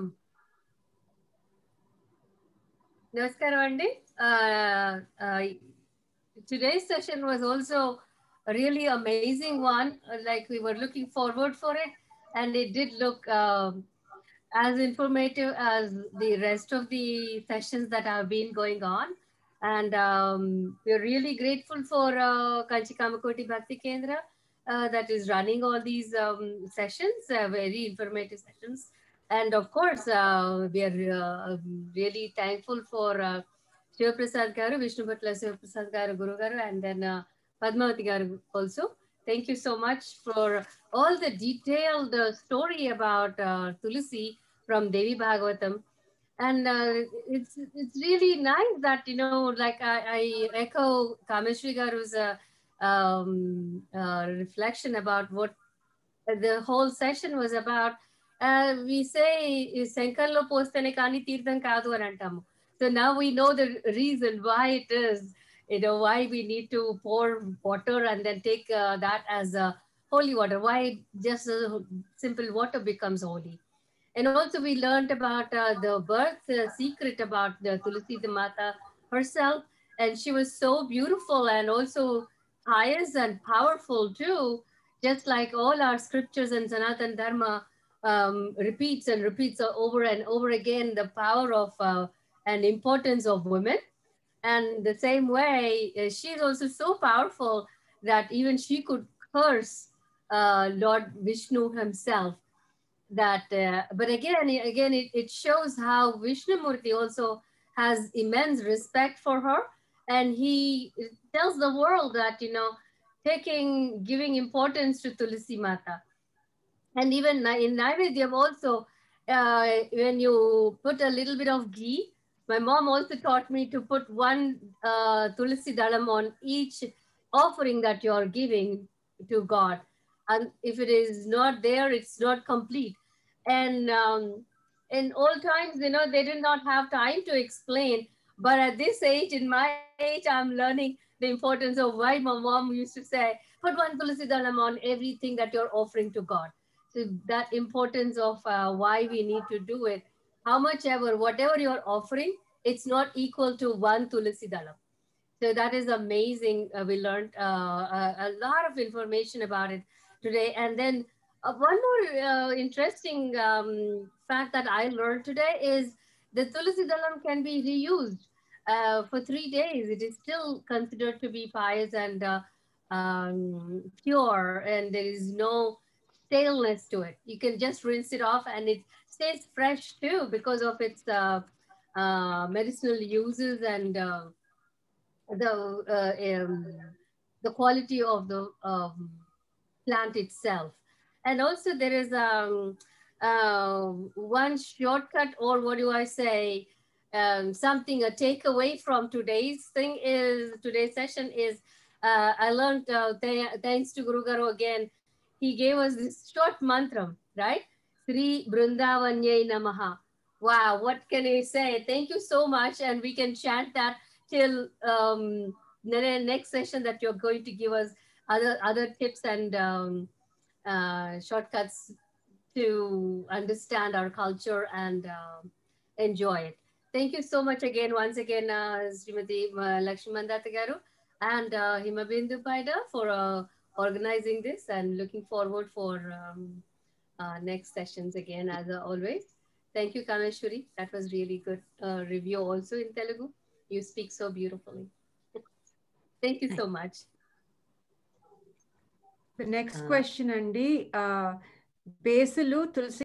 Namaskaram andi. Uh, uh, today's session was also a really amazing one. Like we were looking forward for it, and it did look um, as informative as the rest of the sessions that have been going on. And um, we're really grateful for uh, Kanchi Kamakoti Bhakti Kendra uh, that is running all these um, sessions, uh, very informative sessions. And of course, uh, we are uh, really thankful for uh, Shiva Prasad Garu, Vishnu Bhatla Shiva Prasad Garu, Guru Garu, and then uh, Padmavati Garu also. Thank you so much for all the detailed uh, story about uh, Tulsi from Devi Bhagavatam. And uh, it's it's really nice that, you know, like I, I echo Kameshwari Garu's uh, um, uh, reflection about what the whole session was about. Uh, we say, Sankarlo postane kani tirtham kaadu ani antamu. So now we know the reason why it is, you know, why we need to pour water and then take uh, that as uh, holy water. Why just uh, simple water becomes holy. And also we learned about uh, the birth uh, secret about the Tulsi the Mata herself. And she was so beautiful and also pious and powerful too. Just like all our scriptures and Sanatan Dharma um, repeats and repeats over and over again the power of uh, and importance of women. And the same way, uh, she is also so powerful that even she could curse uh, Lord Vishnu himself. That uh, but again again it, it shows how Vishnumurti also has immense respect for her, and he tells the world that, you know, taking, giving importance to Tulsi Mata. And even in Naivedyam also, uh, when you put a little bit of ghee, my mom also taught me to put one uh, Tulsi Dalam on each offering that you're giving to God. And if it is not there, it's not complete. And um, in old times, you know, they did not have time to explain. But at this age, in my age, I'm learning the importance of why my mom used to say, put one Tulsi Dalam on everything that you're offering to God. So that importance of uh, why we need to do it, how much ever, whatever you're offering, it's not equal to one Tulsi Dalam. So that is amazing. Uh, we learned uh, a, a lot of information about it today. And then uh, one more uh, interesting um, fact that I learned today is the Tulsi Dalam can be reused uh, for three days. It is still considered to be pious and uh, um, pure, and there is no staleness to it. You can just rinse it off and it stays fresh too because of its uh, uh, medicinal uses and uh, the uh, um, the quality of the um, plant itself. And also there is um, uh, one shortcut, or what do I say, um, something, a takeaway from today's thing is, today's session is, uh, I learned, uh, th thanks to Guru Garu again, he gave us this short mantra, right? Sri Brindavanyay Namaha. Wow, what can I say? Thank you so much. And we can chant that till um, the next session that you're going to give us other, other tips and um, uh, shortcuts to understand our culture and uh, enjoy it. Thank you so much again, once again, uh, Srimati uh, Lakshmi Mandata Garu and uh, Himabindu Paida for uh, organizing this, and looking forward for um, uh, next sessions again, as uh, always. Thank you, Kameshwari. That was really good uh, review also in Telugu. You speak so beautifully. Thank you so much. The next question, Andy. Uh, Basil, Tulsi